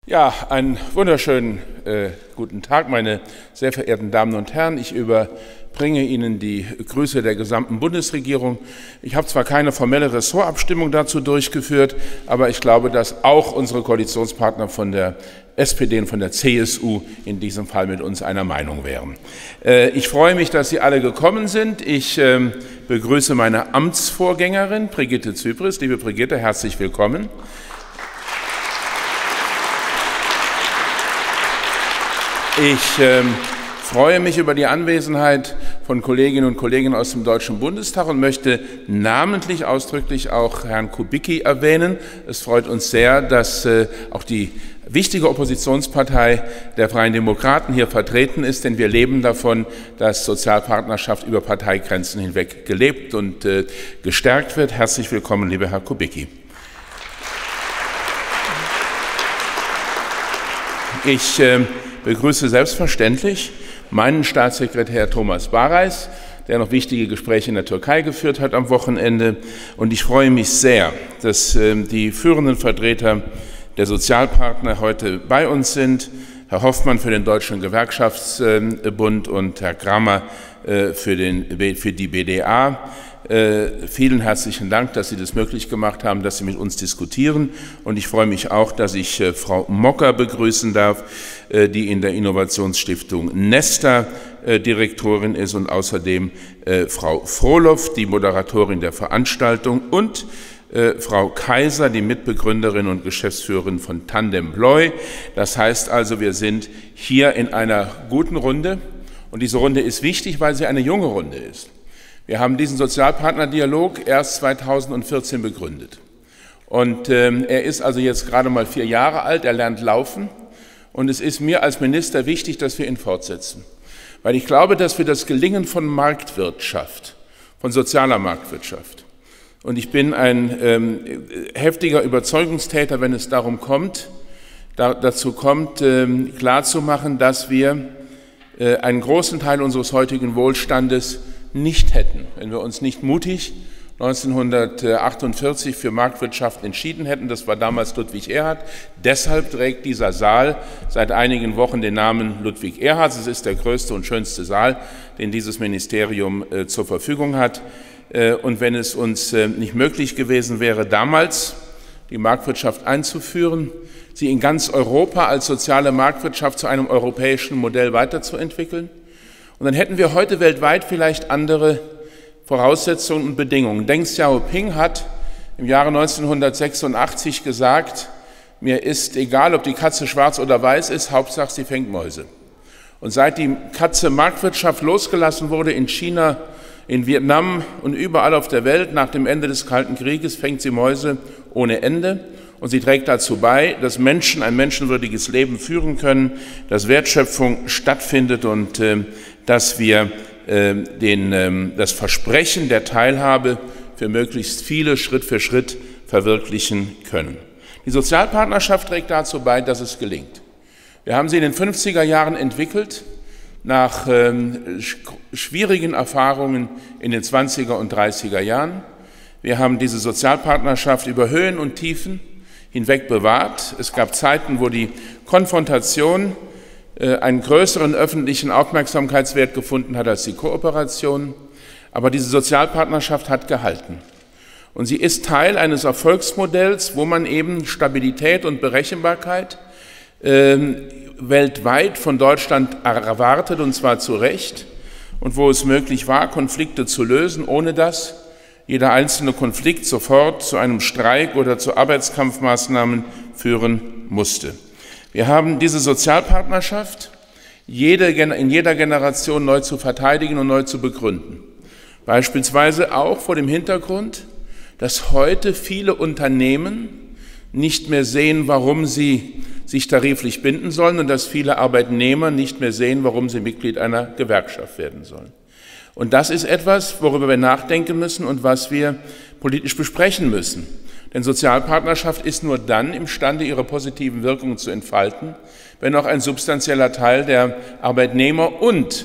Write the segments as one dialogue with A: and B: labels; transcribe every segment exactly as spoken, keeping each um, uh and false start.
A: Ja, einen wunderschönen äh, guten Tag, meine sehr verehrten Damen und Herren. Ich überbringe Ihnen die Grüße der gesamten Bundesregierung. Ich habe zwar keine formelle Ressortabstimmung dazu durchgeführt, aber ich glaube, dass auch unsere Koalitionspartner von der S P D und von der C S U in diesem Fall mit uns einer Meinung wären. Äh, ich freue mich, dass Sie alle gekommen sind. Ich äh, begrüße meine Amtsvorgängerin Brigitte Zypris. Liebe Brigitte, herzlich willkommen. Ich äh, freue mich über die Anwesenheit von Kolleginnen und Kollegen aus dem Deutschen Bundestag und möchte namentlich ausdrücklich auch Herrn Kubicki erwähnen. Es freut uns sehr, dass äh, auch die wichtige Oppositionspartei der Freien Demokraten hier vertreten ist, denn wir leben davon, dass Sozialpartnerschaft über Parteigrenzen hinweg gelebt und äh, gestärkt wird. Herzlich willkommen, lieber Herr Kubicki. Ich äh, begrüße selbstverständlich meinen Staatssekretär Thomas Bareis, der noch wichtige Gespräche in der Türkei geführt hat am Wochenende. Und ich freue mich sehr, dass äh, die führenden Vertreter der Sozialpartner heute bei uns sind. Herr Hoffmann für den Deutschen Gewerkschaftsbund und Herr Kramer äh, für, den, für die B D A. Äh, vielen herzlichen Dank, dass Sie das möglich gemacht haben, dass Sie mit uns diskutieren. Und ich freue mich auch, dass ich äh, Frau Mocker begrüßen darf, äh, die in der Innovationsstiftung Nesta äh, Direktorin ist, und außerdem äh, Frau Frohloff, die Moderatorin der Veranstaltung, und äh, Frau Kaiser, die Mitbegründerin und Geschäftsführerin von Tandem Ploy. Das heißt also, wir sind hier in einer guten Runde. Und diese Runde ist wichtig, weil sie eine junge Runde ist. Wir haben diesen Sozialpartnerdialog erst zweitausendvierzehn begründet. Und ähm, er ist also jetzt gerade mal vier Jahre alt, er lernt laufen. Und es ist mir als Minister wichtig, dass wir ihn fortsetzen. Weil ich glaube, dass wir das Gelingen von Marktwirtschaft, von sozialer Marktwirtschaft, und ich bin ein ähm, heftiger Überzeugungstäter, wenn es darum kommt, da, dazu kommt, ähm, klarzumachen, dass wir äh, einen großen Teil unseres heutigen Wohlstandes nicht hätten, wenn wir uns nicht mutig neunzehnhundertachtundvierzig für Marktwirtschaft entschieden hätten. Das war damals Ludwig Erhard. Deshalb trägt dieser Saal seit einigen Wochen den Namen Ludwig Erhard. Es ist der größte und schönste Saal, den dieses Ministerium äh, zur Verfügung hat. Äh, und wenn es uns äh, nicht möglich gewesen wäre, damals die Marktwirtschaft einzuführen, sie in ganz Europa als soziale Marktwirtschaft zu einem europäischen Modell weiterzuentwickeln, und dann hätten wir heute weltweit vielleicht andere Voraussetzungen und Bedingungen. Deng Xiaoping hat im Jahre neunzehnhundertsechsundachtzig gesagt, mir ist egal, ob die Katze schwarz oder weiß ist, Hauptsache sie fängt Mäuse. Und seit die Katze Marktwirtschaft losgelassen wurde in China, in Vietnam und überall auf der Welt nach dem Ende des Kalten Krieges, fängt sie Mäuse ohne Ende. Und sie trägt dazu bei, dass Menschen ein menschenwürdiges Leben führen können, dass Wertschöpfung stattfindet und äh, dass wir äh, den, äh, das Versprechen der Teilhabe für möglichst viele Schritt für Schritt verwirklichen können. Die Sozialpartnerschaft trägt dazu bei, dass es gelingt. Wir haben sie in den fünfziger Jahren entwickelt, nach äh, schwierigen Erfahrungen in den zwanziger und dreißiger Jahren. Wir haben diese Sozialpartnerschaft über Höhen und Tiefen hinweg bewahrt. Es gab Zeiten, wo die Konfrontation äh, einen größeren öffentlichen Aufmerksamkeitswert gefunden hat als die Kooperation. Aber diese Sozialpartnerschaft hat gehalten. Und sie ist Teil eines Erfolgsmodells, wo man eben Stabilität und Berechenbarkeit äh, weltweit von Deutschland erwartet, und zwar zu Recht, und wo es möglich war, Konflikte zu lösen, ohne dass jeder einzelne Konflikt sofort zu einem Streik oder zu Arbeitskampfmaßnahmen führen musste. Wir haben diese Sozialpartnerschaft jede, in jeder Generation neu zu verteidigen und neu zu begründen. Beispielsweise auch vor dem Hintergrund, dass heute viele Unternehmen nicht mehr sehen, warum sie sich tariflich binden sollen, und dass viele Arbeitnehmer nicht mehr sehen, warum sie Mitglied einer Gewerkschaft werden sollen. Und das ist etwas, worüber wir nachdenken müssen und was wir politisch besprechen müssen. Denn Sozialpartnerschaft ist nur dann imstande, ihre positiven Wirkungen zu entfalten, wenn auch ein substanzieller Teil der Arbeitnehmer und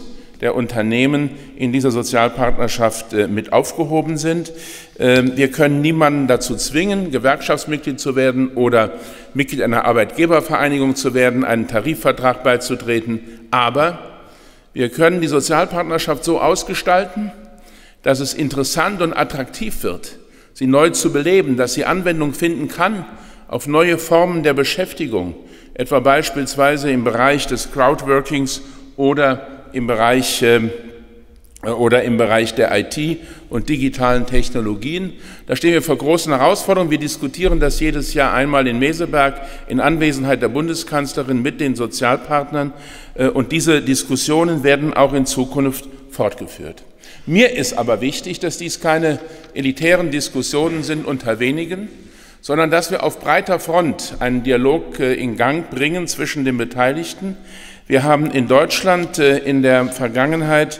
A: der Unternehmen in dieser Sozialpartnerschaft mit aufgehoben sind. Wir können niemanden dazu zwingen, Gewerkschaftsmitglied zu werden oder Mitglied einer Arbeitgebervereinigung zu werden, einen Tarifvertrag beizutreten. Aber wir können die Sozialpartnerschaft so ausgestalten, dass es interessant und attraktiv wird, sie neu zu beleben, dass sie Anwendung finden kann auf neue Formen der Beschäftigung, etwa beispielsweise im Bereich des Crowdworkings oder im Bereich, äh, oder im Bereich der I T und digitalen Technologien. Da stehen wir vor großen Herausforderungen. Wir diskutieren das jedes Jahr einmal in Meseberg in Anwesenheit der Bundeskanzlerin mit den Sozialpartnern, äh, und diese Diskussionen werden auch in Zukunft fortgeführt. Mir ist aber wichtig, dass dies keine elitären Diskussionen sind unter wenigen, sondern dass wir auf breiter Front einen Dialog in Gang bringen zwischen den Beteiligten. Wir haben in Deutschland in der Vergangenheit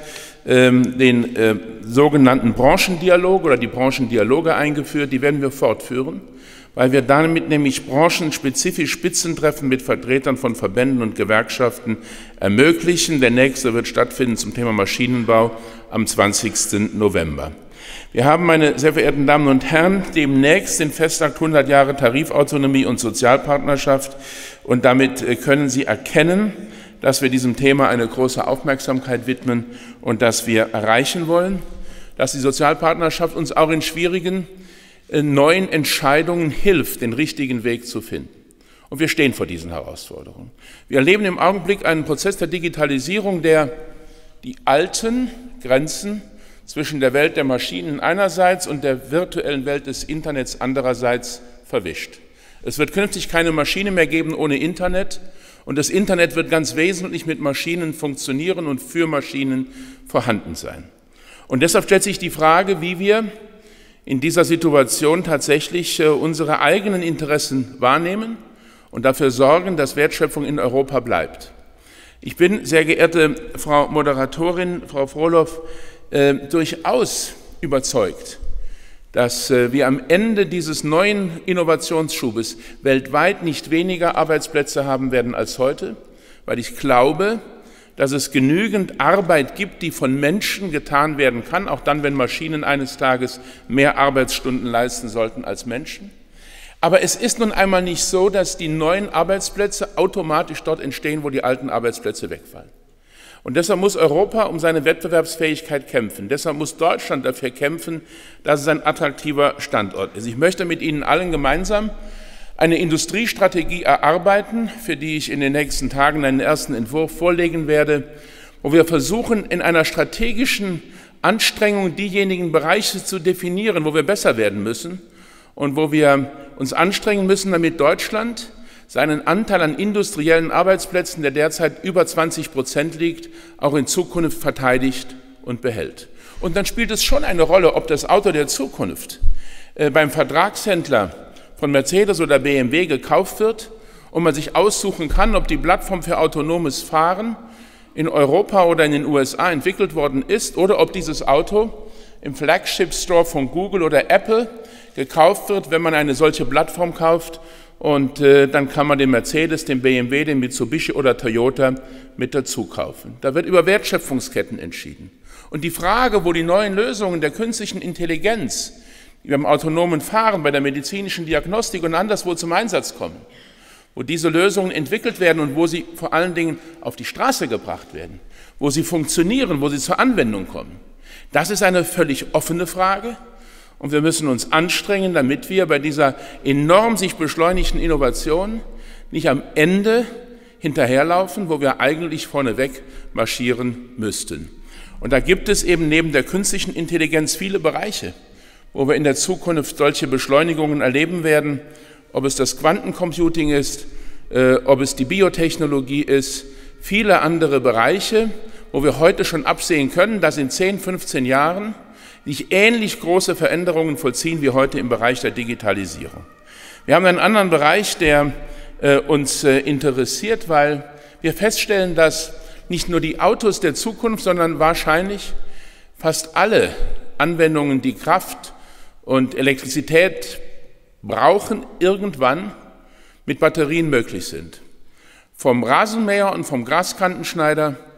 A: den sogenannten Branchendialog oder die Branchendialoge eingeführt. Die werden wir fortführen, weil wir damit nämlich branchenspezifisch Spitzentreffen mit Vertretern von Verbänden und Gewerkschaften ermöglichen. Der nächste wird stattfinden zum Thema Maschinenbau am zwanzigsten November. Wir haben, meine sehr verehrten Damen und Herren, demnächst den Festakt hundert Jahre Tarifautonomie und Sozialpartnerschaft, und damit können Sie erkennen, dass wir diesem Thema eine große Aufmerksamkeit widmen und dass wir erreichen wollen, dass die Sozialpartnerschaft uns auch in schwierigen neuen Entscheidungen hilft, den richtigen Weg zu finden. Und wir stehen vor diesen Herausforderungen. Wir erleben im Augenblick einen Prozess der Digitalisierung, der die alten Grenzen zwischen der Welt der Maschinen einerseits und der virtuellen Welt des Internets andererseits verwischt. Es wird künftig keine Maschine mehr geben ohne Internet, und das Internet wird ganz wesentlich mit Maschinen funktionieren und für Maschinen vorhanden sein. Und deshalb stellt sich die Frage, wie wir in dieser Situation tatsächlich unsere eigenen Interessen wahrnehmen und dafür sorgen, dass Wertschöpfung in Europa bleibt. Ich bin, sehr geehrte Frau Moderatorin, Frau Frohloff, äh, durchaus überzeugt, dass äh, wir am Ende dieses neuen Innovationsschubes weltweit nicht weniger Arbeitsplätze haben werden als heute, weil ich glaube, dass es genügend Arbeit gibt, die von Menschen getan werden kann, auch dann, wenn Maschinen eines Tages mehr Arbeitsstunden leisten sollten als Menschen. Aber es ist nun einmal nicht so, dass die neuen Arbeitsplätze automatisch dort entstehen, wo die alten Arbeitsplätze wegfallen. Und deshalb muss Europa um seine Wettbewerbsfähigkeit kämpfen. Deshalb muss Deutschland dafür kämpfen, dass es ein attraktiver Standort ist. Ich möchte mit Ihnen allen gemeinsam eine Industriestrategie erarbeiten, für die ich in den nächsten Tagen einen ersten Entwurf vorlegen werde, wo wir versuchen, in einer strategischen Anstrengung diejenigen Bereiche zu definieren, wo wir besser werden müssen und wo wir uns anstrengen müssen, damit Deutschland seinen Anteil an industriellen Arbeitsplätzen, der derzeit über zwanzig Prozent liegt, auch in Zukunft verteidigt und behält. Und dann spielt es schon eine Rolle, ob das Auto der Zukunft äh, beim Vertragshändler von Mercedes oder B M W gekauft wird und man sich aussuchen kann, ob die Plattform für autonomes Fahren in Europa oder in den U S A entwickelt worden ist oder ob dieses Auto im Flagship Store von Google oder Apple gekauft wird, wenn man eine solche Plattform kauft. Und äh, dann kann man den Mercedes, den B M W, den Mitsubishi oder Toyota mit dazu kaufen. Da wird über Wertschöpfungsketten entschieden. Und die Frage, wo die neuen Lösungen der künstlichen Intelligenz, die beim autonomen Fahren, bei der medizinischen Diagnostik und anderswo zum Einsatz kommen, wo diese Lösungen entwickelt werden und wo sie vor allen Dingen auf die Straße gebracht werden, wo sie funktionieren, wo sie zur Anwendung kommen, das ist eine völlig offene Frage. Und wir müssen uns anstrengen, damit wir bei dieser enorm sich beschleunigten Innovation nicht am Ende hinterherlaufen, wo wir eigentlich vorneweg marschieren müssten. Und da gibt es eben neben der künstlichen Intelligenz viele Bereiche, wo wir in der Zukunft solche Beschleunigungen erleben werden, ob es das Quantencomputing ist, äh, ob es die Biotechnologie ist, viele andere Bereiche, wo wir heute schon absehen können, dass in zehn, fünfzehn Jahren sich ähnlich große Veränderungen vollziehen wie heute im Bereich der Digitalisierung. Wir haben einen anderen Bereich, der äh, uns äh, interessiert, weil wir feststellen, dass nicht nur die Autos der Zukunft, sondern wahrscheinlich fast alle Anwendungen, die Kraft und Elektrizität brauchen, irgendwann mit Batterien möglich sind. Vom Rasenmäher und vom Graskantenschneider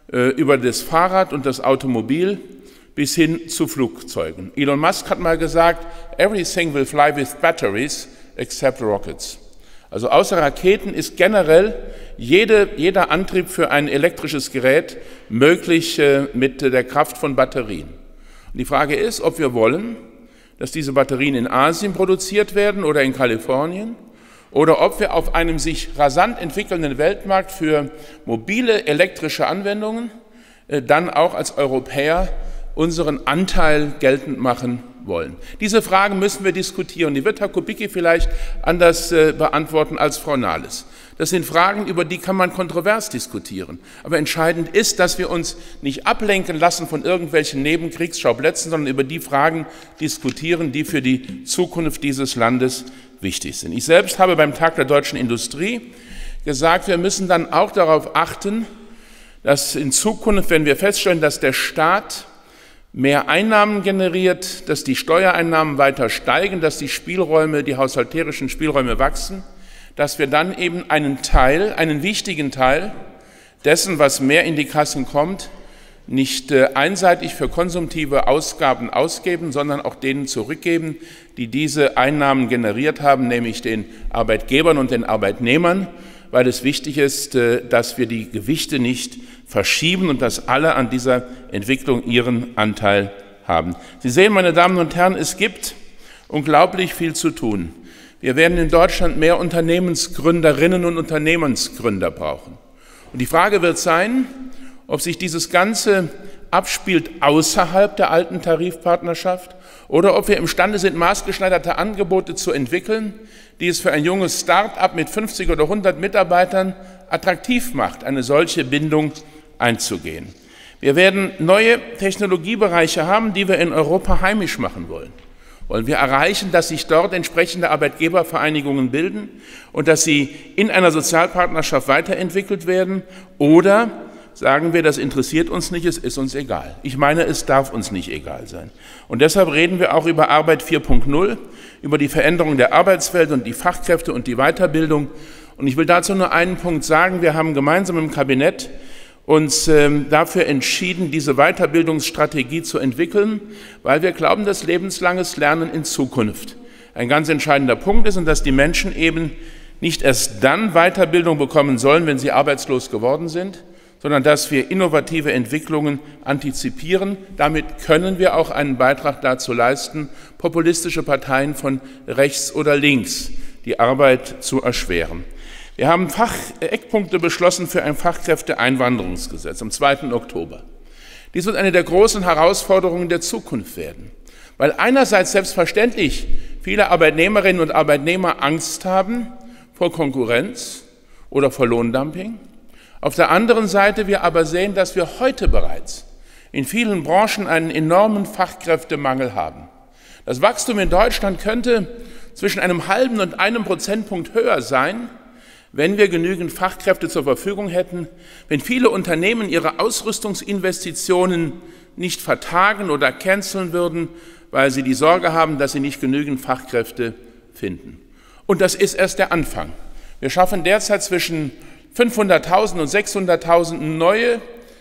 A: über das Fahrrad und das Automobil bis hin zu Flugzeugen. Elon Musk hat mal gesagt, everything will fly with batteries except rockets. Also außer Raketen ist generell jede, jeder Antrieb für ein elektrisches Gerät möglich äh, mit der Kraft von Batterien. Und die Frage ist, ob wir wollen, dass diese Batterien in Asien produziert werden oder in Kalifornien, oder ob wir auf einem sich rasant entwickelnden Weltmarkt für mobile elektrische Anwendungen äh, dann auch als Europäer unseren Anteil geltend machen wollen. Diese Fragen müssen wir diskutieren. Die wird Herr Kubicki vielleicht anders äh, beantworten als Frau Nahles. Das sind Fragen, über die kann man kontrovers diskutieren. Aber entscheidend ist, dass wir uns nicht ablenken lassen von irgendwelchen Nebenkriegsschauplätzen, sondern über die Fragen diskutieren, die für die Zukunft dieses Landes wichtig sind. Ich selbst habe beim Tag der deutschen Industrie gesagt, wir müssen dann auch darauf achten, dass in Zukunft, wenn wir feststellen, dass der Staat mehr Einnahmen generiert, dass die Steuereinnahmen weiter steigen, dass die Spielräume, die haushalterischen Spielräume wachsen, dass wir dann eben einen Teil, einen wichtigen Teil dessen, was mehr in die Kassen kommt, nicht einseitig für konsumtive Ausgaben ausgeben, sondern auch denen zurückgeben, die diese Einnahmen generiert haben, nämlich den Arbeitgebern und den Arbeitnehmern, weil es wichtig ist, dass wir die Gewichte nicht verschieben und dass alle an dieser Entwicklung ihren Anteil haben. Sie sehen, meine Damen und Herren, es gibt unglaublich viel zu tun. Wir werden in Deutschland mehr Unternehmensgründerinnen und Unternehmensgründer brauchen. Und die Frage wird sein, ob sich dieses Ganze abspielt außerhalb der alten Tarifpartnerschaft oder ob wir imstande sind, maßgeschneiderte Angebote zu entwickeln, die es für ein junges Start-up mit fünfzig oder hundert Mitarbeitern attraktiv macht, eine solche Bindung einzugehen. Wir werden neue Technologiebereiche haben, die wir in Europa heimisch machen wollen. Wollen wir erreichen, dass sich dort entsprechende Arbeitgebervereinigungen bilden und dass sie in einer Sozialpartnerschaft weiterentwickelt werden? Oder sagen wir, das interessiert uns nicht, es ist uns egal. Ich meine, es darf uns nicht egal sein. Und deshalb reden wir auch über Arbeit vier Punkt null, über die Veränderung der Arbeitswelt und die Fachkräfte und die Weiterbildung. Und ich will dazu nur einen Punkt sagen. Wir haben gemeinsam im Kabinett uns ähm, dafür entschieden, diese Weiterbildungsstrategie zu entwickeln, weil wir glauben, dass lebenslanges Lernen in Zukunft ein ganz entscheidender Punkt ist und dass die Menschen eben nicht erst dann Weiterbildung bekommen sollen, wenn sie arbeitslos geworden sind, sondern dass wir innovative Entwicklungen antizipieren. Damit können wir auch einen Beitrag dazu leisten, populistische Parteien von rechts oder links die Arbeit zu erschweren. Wir haben Fach Eckpunkte beschlossen für ein Fachkräfteeinwanderungsgesetz am zweiten Oktober. Dies wird eine der großen Herausforderungen der Zukunft werden, weil einerseits selbstverständlich viele Arbeitnehmerinnen und Arbeitnehmer Angst haben vor Konkurrenz oder vor Lohndumping. Auf der anderen Seite wir aber sehen, dass wir heute bereits in vielen Branchen einen enormen Fachkräftemangel haben. Das Wachstum in Deutschland könnte zwischen einem halben und einem Prozentpunkt höher sein, wenn wir genügend Fachkräfte zur Verfügung hätten, wenn viele Unternehmen ihre Ausrüstungsinvestitionen nicht vertagen oder canceln würden, weil sie die Sorge haben, dass sie nicht genügend Fachkräfte finden. Und das ist erst der Anfang. Wir schaffen derzeit zwischen fünfhunderttausend und sechshunderttausend neue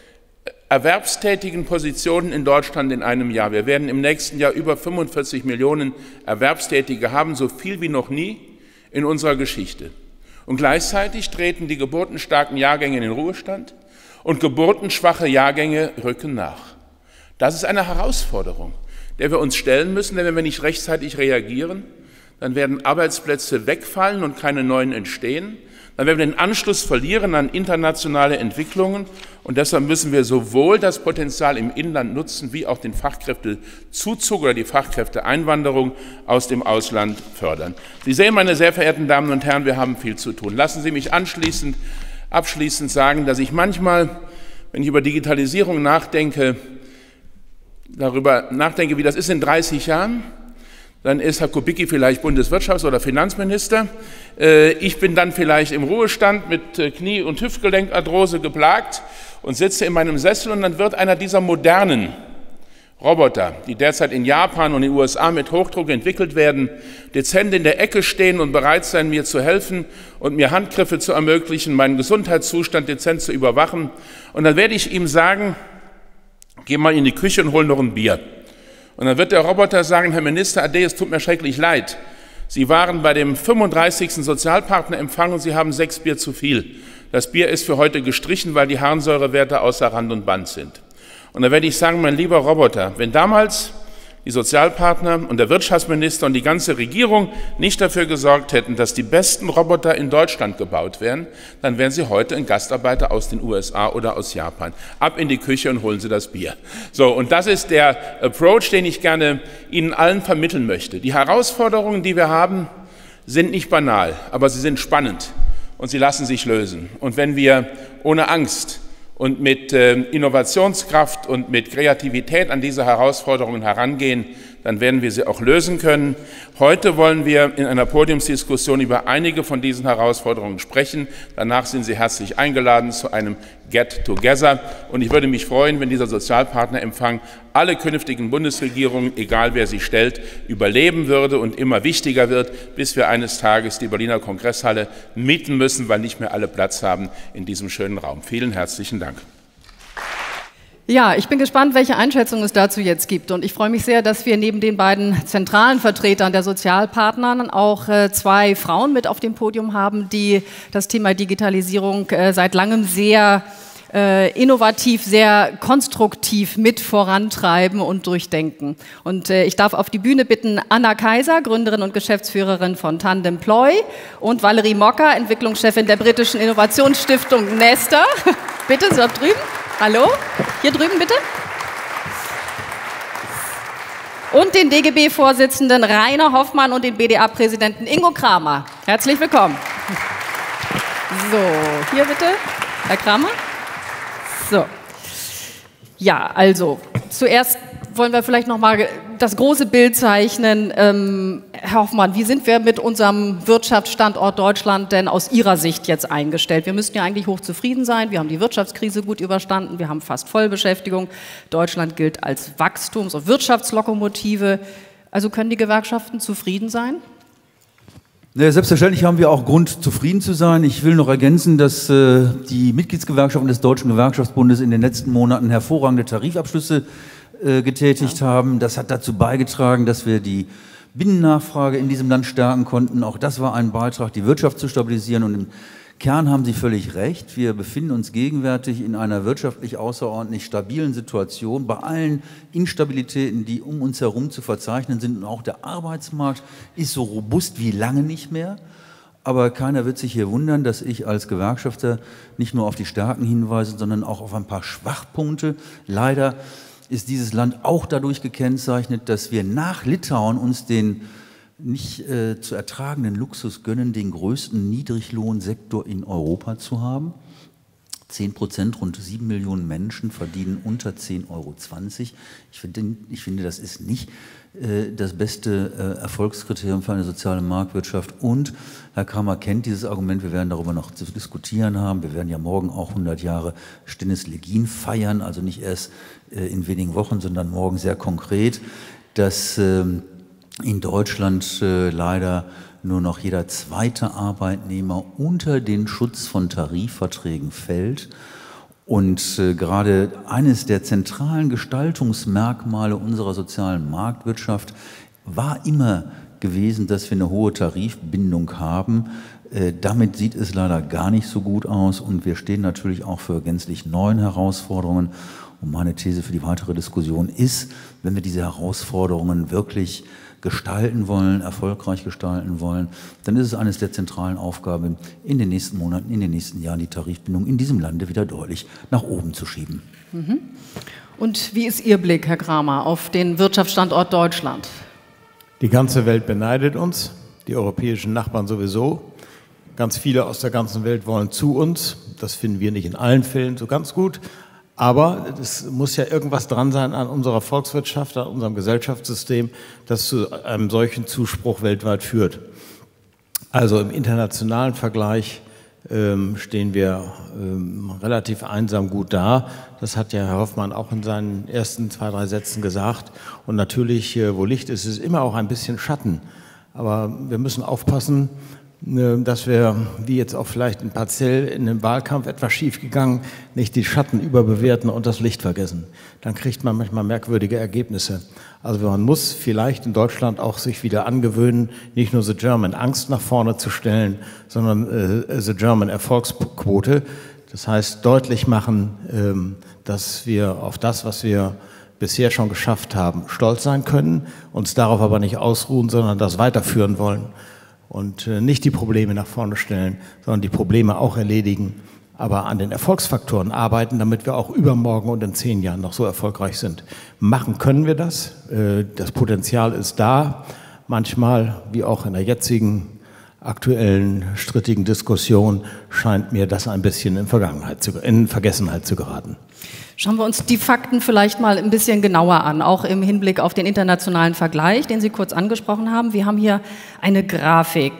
A: erwerbstätigen Positionen in Deutschland in einem Jahr. Wir werden im nächsten Jahr über fünfundvierzig Millionen Erwerbstätige haben, so viel wie noch nie in unserer Geschichte. Und gleichzeitig treten die geburtenstarken Jahrgänge in den Ruhestand und geburtenschwache Jahrgänge rücken nach. Das ist eine Herausforderung, der wir uns stellen müssen, denn wenn wir nicht rechtzeitig reagieren, dann werden Arbeitsplätze wegfallen und keine neuen entstehen. Dann werden wir den Anschluss verlieren an internationale Entwicklungen und deshalb müssen wir sowohl das Potenzial im Inland nutzen, wie auch den Fachkräftezuzug oder die Fachkräfteeinwanderung aus dem Ausland fördern. Sie sehen, meine sehr verehrten Damen und Herren, wir haben viel zu tun. Lassen Sie mich anschließend, abschließend sagen, dass ich manchmal, wenn ich über Digitalisierung nachdenke, darüber nachdenke, wie das ist in dreißig Jahren, dann ist Herr Kubicki vielleicht Bundeswirtschafts- oder Finanzminister. Ich bin dann vielleicht im Ruhestand mit Knie- und Hüftgelenkarthrose geplagt und sitze in meinem Sessel und dann wird einer dieser modernen Roboter, die derzeit in Japan und in den U S A mit Hochdruck entwickelt werden, dezent in der Ecke stehen und bereit sein, mir zu helfen und mir Handgriffe zu ermöglichen, meinen Gesundheitszustand dezent zu überwachen. Und dann werde ich ihm sagen, geh mal in die Küche und hol noch ein Bier. Und dann wird der Roboter sagen, Herr Minister Ade, es tut mir schrecklich leid. Sie waren bei dem fünfunddreißigsten Sozialpartnerempfang und Sie haben sechs Bier zu viel. Das Bier ist für heute gestrichen, weil die Harnsäurewerte außer Rand und Band sind. Und da werde ich sagen, mein lieber Roboter, wenn damals die Sozialpartner und der Wirtschaftsminister und die ganze Regierung nicht dafür gesorgt hätten, dass die besten Roboter in Deutschland gebaut werden, dann wären sie heute ein Gastarbeiter aus den U S A oder aus Japan. Ab in die Küche und holen Sie das Bier. So, und das ist der Approach, den ich gerne Ihnen allen vermitteln möchte. Die Herausforderungen, die wir haben, sind nicht banal, aber sie sind spannend und sie lassen sich lösen. Und wenn wir ohne Angst und mit äh, Innovationskraft und mit Kreativität an diese Herausforderungen herangehen, dann werden wir sie auch lösen können. Heute wollen wir in einer Podiumsdiskussion über einige von diesen Herausforderungen sprechen. Danach sind Sie herzlich eingeladen zu einem Get-Together. Und ich würde mich freuen, wenn dieser Sozialpartnerempfang alle künftigen Bundesregierungen, egal wer sie stellt, überleben würde und immer wichtiger wird, bis wir eines Tages die Berliner Kongresshalle mieten müssen, weil nicht mehr alle Platz haben in diesem schönen Raum. Vielen herzlichen Dank.
B: Ja, ich bin gespannt, welche Einschätzung es dazu jetzt gibt. Und ich freue mich sehr, dass wir neben den beiden zentralen Vertretern der Sozialpartner auch äh, zwei Frauen mit auf dem Podium haben, die das Thema Digitalisierung äh, seit langem sehr äh, innovativ, sehr konstruktiv mit vorantreiben und durchdenken. Und äh, ich darf auf die Bühne bitten Anna Kaiser, Gründerin und Geschäftsführerin von Tandemploy, und Valerie Mocker, Entwicklungschefin der britischen Innovationsstiftung Nesta. Bitte, so ab drüben. Hallo, hier drüben bitte. Und den D G B-Vorsitzenden Rainer Hoffmann und den B D A-Präsidenten Ingo Kramer. Herzlich willkommen. So, hier bitte, Herr Kramer. So, ja, also zuerst wollen wir vielleicht noch mal das große Bild zeichnen. Ähm, Herr Hoffmann, wie sind wir mit unserem Wirtschaftsstandort Deutschland denn aus Ihrer Sicht jetzt eingestellt? Wir müssten ja eigentlich hochzufrieden sein. Wir haben die Wirtschaftskrise gut überstanden. Wir haben fast Vollbeschäftigung. Deutschland gilt als Wachstums- und Wirtschaftslokomotive. Also können die Gewerkschaften zufrieden sein?
C: Ja, selbstverständlich haben wir auch Grund, zufrieden zu sein. Ich will noch ergänzen, dass äh, die Mitgliedsgewerkschaften des Deutschen Gewerkschaftsbundes in den letzten Monaten hervorragende Tarifabschlüsse äh, getätigt ja. haben. Das hat dazu beigetragen, dass wir die Binnennachfrage in diesem Land stärken konnten. Auch das war ein Beitrag, die Wirtschaft zu stabilisieren. Und im Kern haben Sie völlig recht. Wir befinden uns gegenwärtig in einer wirtschaftlich außerordentlich stabilen Situation. Bei allen Instabilitäten, die um uns herum zu verzeichnen sind, und auch der Arbeitsmarkt ist so robust wie lange nicht mehr. Aber keiner wird sich hier wundern, dass ich als Gewerkschafter nicht nur auf die Stärken hinweise, sondern auch auf ein paar Schwachpunkte. Leider ist dieses Land auch dadurch gekennzeichnet, dass wir nach Litauen uns den nicht äh, zu ertragenden Luxus gönnen, den größten Niedriglohnsektor in Europa zu haben. zehn Prozent, rund sieben Millionen Menschen verdienen unter zehn Euro zwanzig. Ich finde, ich finde, das ist nicht äh, das beste äh, Erfolgskriterium für eine soziale Marktwirtschaft. Und Herr Kramer kennt dieses Argument, wir werden darüber noch zu diskutieren haben. Wir werden ja morgen auch hundert Jahre Stinnes Legin feiern, also nicht erst äh, in wenigen Wochen, sondern morgen sehr konkret, dass äh, in Deutschland äh, leider nur noch jeder zweite Arbeitnehmer unter den Schutz von Tarifverträgen fällt. Und äh, gerade eines der zentralen Gestaltungsmerkmale unserer sozialen Marktwirtschaft war immer gewesen, dass wir eine hohe Tarifbindung haben. Äh, damit sieht es leider gar nicht so gut aus und wir stehen natürlich auch für gänzlich neuen Herausforderungen. Und meine These für die weitere Diskussion ist, wenn wir diese Herausforderungen wirklich gestalten wollen, erfolgreich gestalten wollen, dann ist es eines der zentralen Aufgaben, in den nächsten Monaten, in den nächsten Jahren die Tarifbindung in diesem Lande wieder deutlich nach oben zu schieben.
B: Mhm. Und wie ist Ihr Blick, Herr Kramer, auf den Wirtschaftsstandort Deutschland?
D: Die ganze Welt beneidet uns, die europäischen Nachbarn sowieso. Ganz viele aus der ganzen Welt wollen zu uns. Das finden wir nicht in allen Fällen so ganz gut. Aber es muss ja irgendwas dran sein an unserer Volkswirtschaft, an unserem Gesellschaftssystem, das zu einem solchen Zuspruch weltweit führt. Also im internationalen Vergleich ähm, stehen wir ähm, relativ einsam gut da. Das hat ja Herr Hoffmann auch in seinen ersten zwei, drei Sätzen gesagt. Und natürlich, äh, wo Licht ist, ist immer auch ein bisschen Schatten. Aber wir müssen aufpassen, dass wir, wie jetzt auch vielleicht in Parzell in dem Wahlkampf etwas schiefgegangen, nicht die Schatten überbewerten und das Licht vergessen. Dann kriegt man manchmal merkwürdige Ergebnisse. Also man muss vielleicht in Deutschland auch sich wieder angewöhnen, nicht nur The German Angst nach vorne zu stellen, sondern äh, The German Erfolgsquote. Das heißt, deutlich machen, ähm, dass wir auf das, was wir bisher schon geschafft haben, stolz sein können, uns darauf aber nicht ausruhen, sondern das weiterführen wollen. Und nicht die Probleme nach vorne stellen, sondern die Probleme auch erledigen, aber an den Erfolgsfaktoren arbeiten, damit wir auch übermorgen und in zehn Jahren noch so erfolgreich sind. Machen können wir das, das Potenzial ist da, manchmal, wie auch in der jetzigen aktuellen strittigen Diskussion, scheint mir das ein bisschen in Vergangenheit zu, in Vergessenheit zu geraten.
B: Schauen wir uns die Fakten vielleicht mal ein bisschen genauer an, auch im Hinblick auf den internationalen Vergleich, den Sie kurz angesprochen haben. Wir haben hier eine Grafik.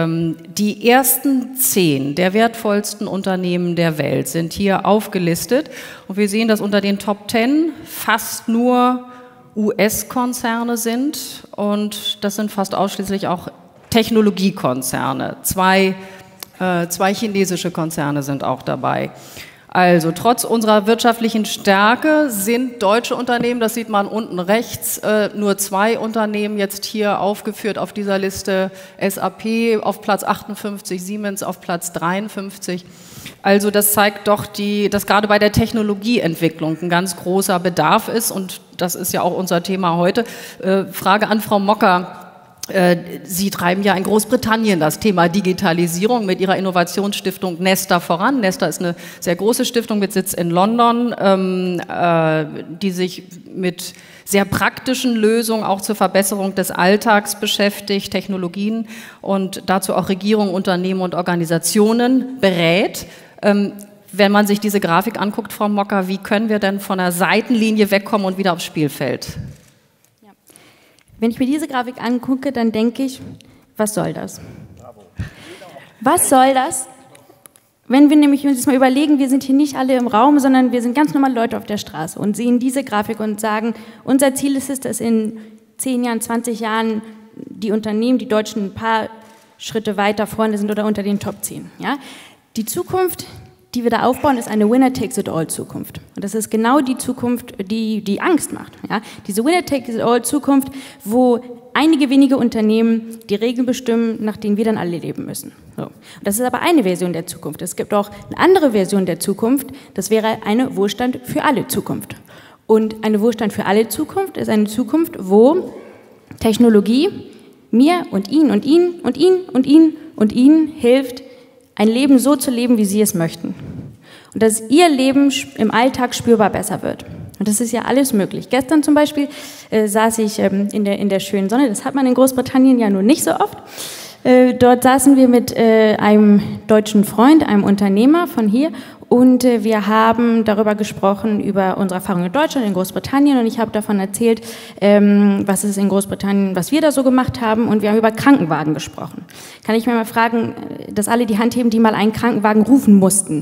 B: Die ersten zehn der wertvollsten Unternehmen der Welt sind hier aufgelistet. Und wir sehen, dass unter den Top Ten fast nur U S-Konzerne sind. Und das sind fast ausschließlich auch Technologiekonzerne. Zwei, äh, zwei chinesische Konzerne sind auch dabei. Also trotz unserer wirtschaftlichen Stärke sind deutsche Unternehmen, das sieht man unten rechts, äh, nur zwei Unternehmen jetzt hier aufgeführt auf dieser Liste, S A P auf Platz achtundfünfzig, Siemens auf Platz dreiundfünfzig. Also das zeigt doch, die, dass gerade bei der Technologieentwicklung ein ganz großer Bedarf ist und das ist ja auch unser Thema heute. Äh, Frage an Frau Mocker. Sie treiben ja in Großbritannien das Thema Digitalisierung mit Ihrer Innovationsstiftung Nesta voran. Nesta ist eine sehr große Stiftung mit Sitz in London, ähm, äh, die sich mit sehr praktischen Lösungen auch zur Verbesserung des Alltags beschäftigt, Technologien und dazu auch Regierungen, Unternehmen und Organisationen berät. Ähm, wenn man sich diese Grafik anguckt, Frau Mocker, wie können wir denn von der Seitenlinie wegkommen und wieder aufs Spielfeld?
E: Wenn ich mir diese Grafik angucke, dann denke ich, was soll das? Was soll das? Wenn wir nämlich uns mal überlegen, wir sind hier nicht alle im Raum, sondern wir sind ganz normale Leute auf der Straße und sehen diese Grafik und sagen, unser Ziel ist es, dass in zehn Jahren, zwanzig Jahren die Unternehmen, die Deutschen ein paar Schritte weiter vorne sind oder unter den Top zehn. Ja? Die Zukunft, die wir da aufbauen, ist eine Winner-Takes-it-all-Zukunft. Und das ist genau die Zukunft, die, die Angst macht. Ja? Diese Winner-Takes-it-all-Zukunft, wo einige wenige Unternehmen die Regeln bestimmen, nach denen wir dann alle leben müssen. So. Und das ist aber eine Version der Zukunft. Es gibt auch eine andere Version der Zukunft, das wäre eine Wohlstand für alle Zukunft. Und eine Wohlstand für alle Zukunft ist eine Zukunft, wo Technologie mir und Ihnen und Ihnen und Ihnen und Ihnen und Ihnen hilft, ein Leben so zu leben, wie Sie es möchten. Und dass Ihr Leben im Alltag spürbar besser wird. Und das ist ja alles möglich. Gestern zum Beispiel äh, saß ich ähm, in, der, in der schönen Sonne, das hat man in Großbritannien ja nun nicht so oft. Äh, dort saßen wir mit äh, einem deutschen Freund, einem Unternehmer von hier, und äh, wir haben darüber gesprochen, über unsere Erfahrungen in Deutschland, in Großbritannien, und ich habe davon erzählt, ähm, was es in Großbritannien, was wir da so gemacht haben, und wir haben über Krankenwagen gesprochen. Kann ich mir mal fragen, dass alle die Hand heben, die mal einen Krankenwagen rufen mussten?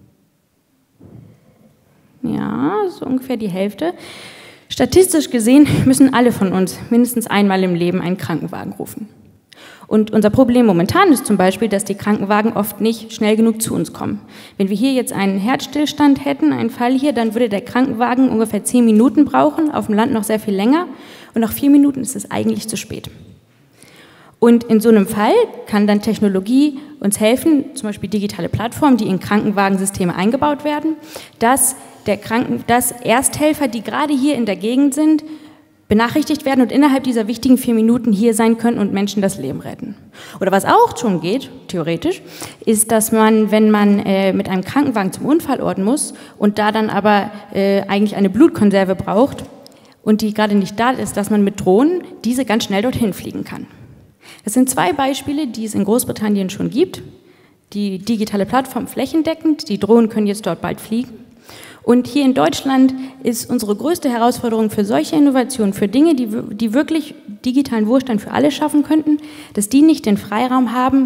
E: Ja, so ungefähr die Hälfte. Statistisch gesehen müssen alle von uns mindestens einmal im Leben einen Krankenwagen rufen. Und unser Problem momentan ist zum Beispiel, dass die Krankenwagen oft nicht schnell genug zu uns kommen. Wenn wir hier jetzt einen Herzstillstand hätten, einen Fall hier, dann würde der Krankenwagen ungefähr zehn Minuten brauchen, auf dem Land noch sehr viel länger. Und nach vier Minuten ist es eigentlich zu spät. Und in so einem Fall kann dann Technologie uns helfen, zum Beispiel digitale Plattformen, die in Krankenwagensysteme eingebaut werden, dass, der Kranken, dass Ersthelfer, die gerade hier in der Gegend sind, benachrichtigt werden und innerhalb dieser wichtigen vier Minuten hier sein können und Menschen das Leben retten. Oder was auch schon geht, theoretisch, ist, dass man, wenn man äh, mit einem Krankenwagen zum Unfallort muss und da dann aber äh, eigentlich eine Blutkonserve braucht und die gerade nicht da ist, dass man mit Drohnen diese ganz schnell dorthin fliegen kann. Das sind zwei Beispiele, die es in Großbritannien schon gibt. Die digitale Plattform flächendeckend, die Drohnen können jetzt dort bald fliegen. Und hier in Deutschland ist unsere größte Herausforderung für solche Innovationen, für Dinge, die, die wirklich digitalen Wohlstand für alle schaffen könnten, dass die nicht den Freiraum haben,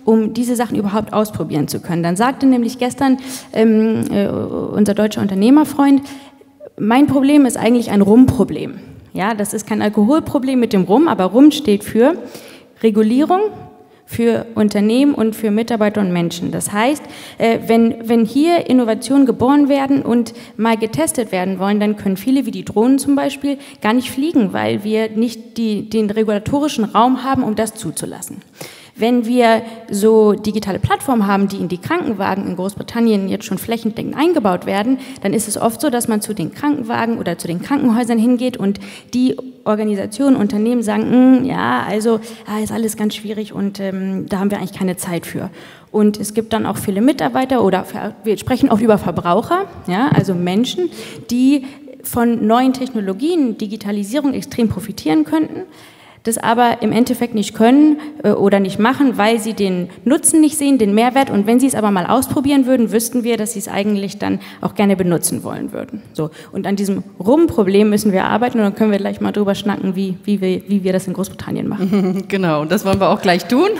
E: um diese Sachen überhaupt ausprobieren zu können. Dann sagte nämlich gestern ähm, äh, unser deutscher Unternehmerfreund, mein Problem ist eigentlich ein Rumproblem. Ja, das ist kein Alkoholproblem mit dem Rum, aber Rum steht für Regulierung, für Unternehmen und für Mitarbeiter und Menschen. Das heißt, wenn, wenn hier Innovationen geboren werden und mal getestet werden wollen, dann können viele, wie die Drohnen zum Beispiel, gar nicht fliegen, weil wir nicht die, den regulatorischen Raum haben, um das zuzulassen. Wenn wir so digitale Plattformen haben, die in die Krankenwagen in Großbritannien jetzt schon flächendeckend eingebaut werden, dann ist es oft so, dass man zu den Krankenwagen oder zu den Krankenhäusern hingeht und die Organisationen, Unternehmen sagen, ja, also ja, ist alles ganz schwierig und ähm, da haben wir eigentlich keine Zeit für. Und es gibt dann auch viele Mitarbeiter oder wir sprechen auch über Verbraucher, ja, also Menschen, die von neuen Technologien, Digitalisierung extrem profitieren könnten, das aber im Endeffekt nicht können äh, oder nicht machen, weil sie den Nutzen nicht sehen, den Mehrwert. Und wenn sie es aber mal ausprobieren würden, wüssten wir, dass sie es eigentlich dann auch gerne benutzen wollen würden. So. Und an diesem Rum-Problem müssen wir arbeiten und dann können wir gleich mal drüber schnacken, wie, wie, wir, wie wir das in Großbritannien machen.
B: Genau, und das wollen wir auch gleich tun.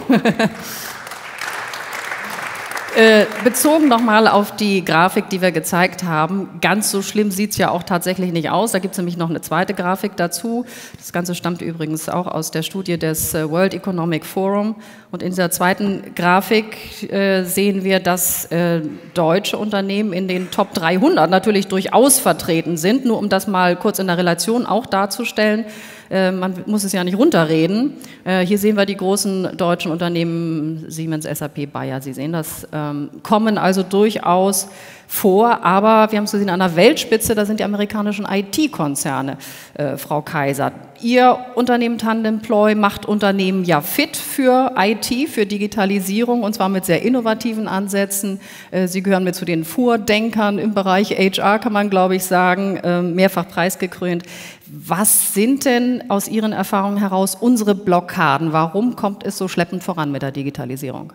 B: Äh, bezogen nochmal auf die Grafik, die wir gezeigt haben, ganz so schlimm sieht es ja auch tatsächlich nicht aus. Da gibt es nämlich noch eine zweite Grafik dazu. Das Ganze stammt übrigens auch aus der Studie des äh, World Economic Forum. Und in dieser zweiten Grafik äh, sehen wir, dass äh, deutsche Unternehmen in den Top dreihundert natürlich durchaus vertreten sind. Nur um das mal kurz in der Relation auch darzustellen. Man muss es ja nicht runterreden. Hier sehen wir die großen deutschen Unternehmen, Siemens, S A P, Bayer, Sie sehen das, kommen also durchaus vor, aber wir haben es gesehen, an der Weltspitze, da sind die amerikanischen I T-Konzerne, äh, Frau Kaiser. Ihr Unternehmen Tandemploy macht Unternehmen ja fit für I T, für Digitalisierung und zwar mit sehr innovativen Ansätzen. Äh, Sie gehören mit zu den Vordenkern im Bereich H R, kann man glaube ich sagen, äh, mehrfach preisgekrönt. Was sind denn aus Ihren Erfahrungen heraus unsere Blockaden? Warum kommt es so schleppend voran mit der Digitalisierung?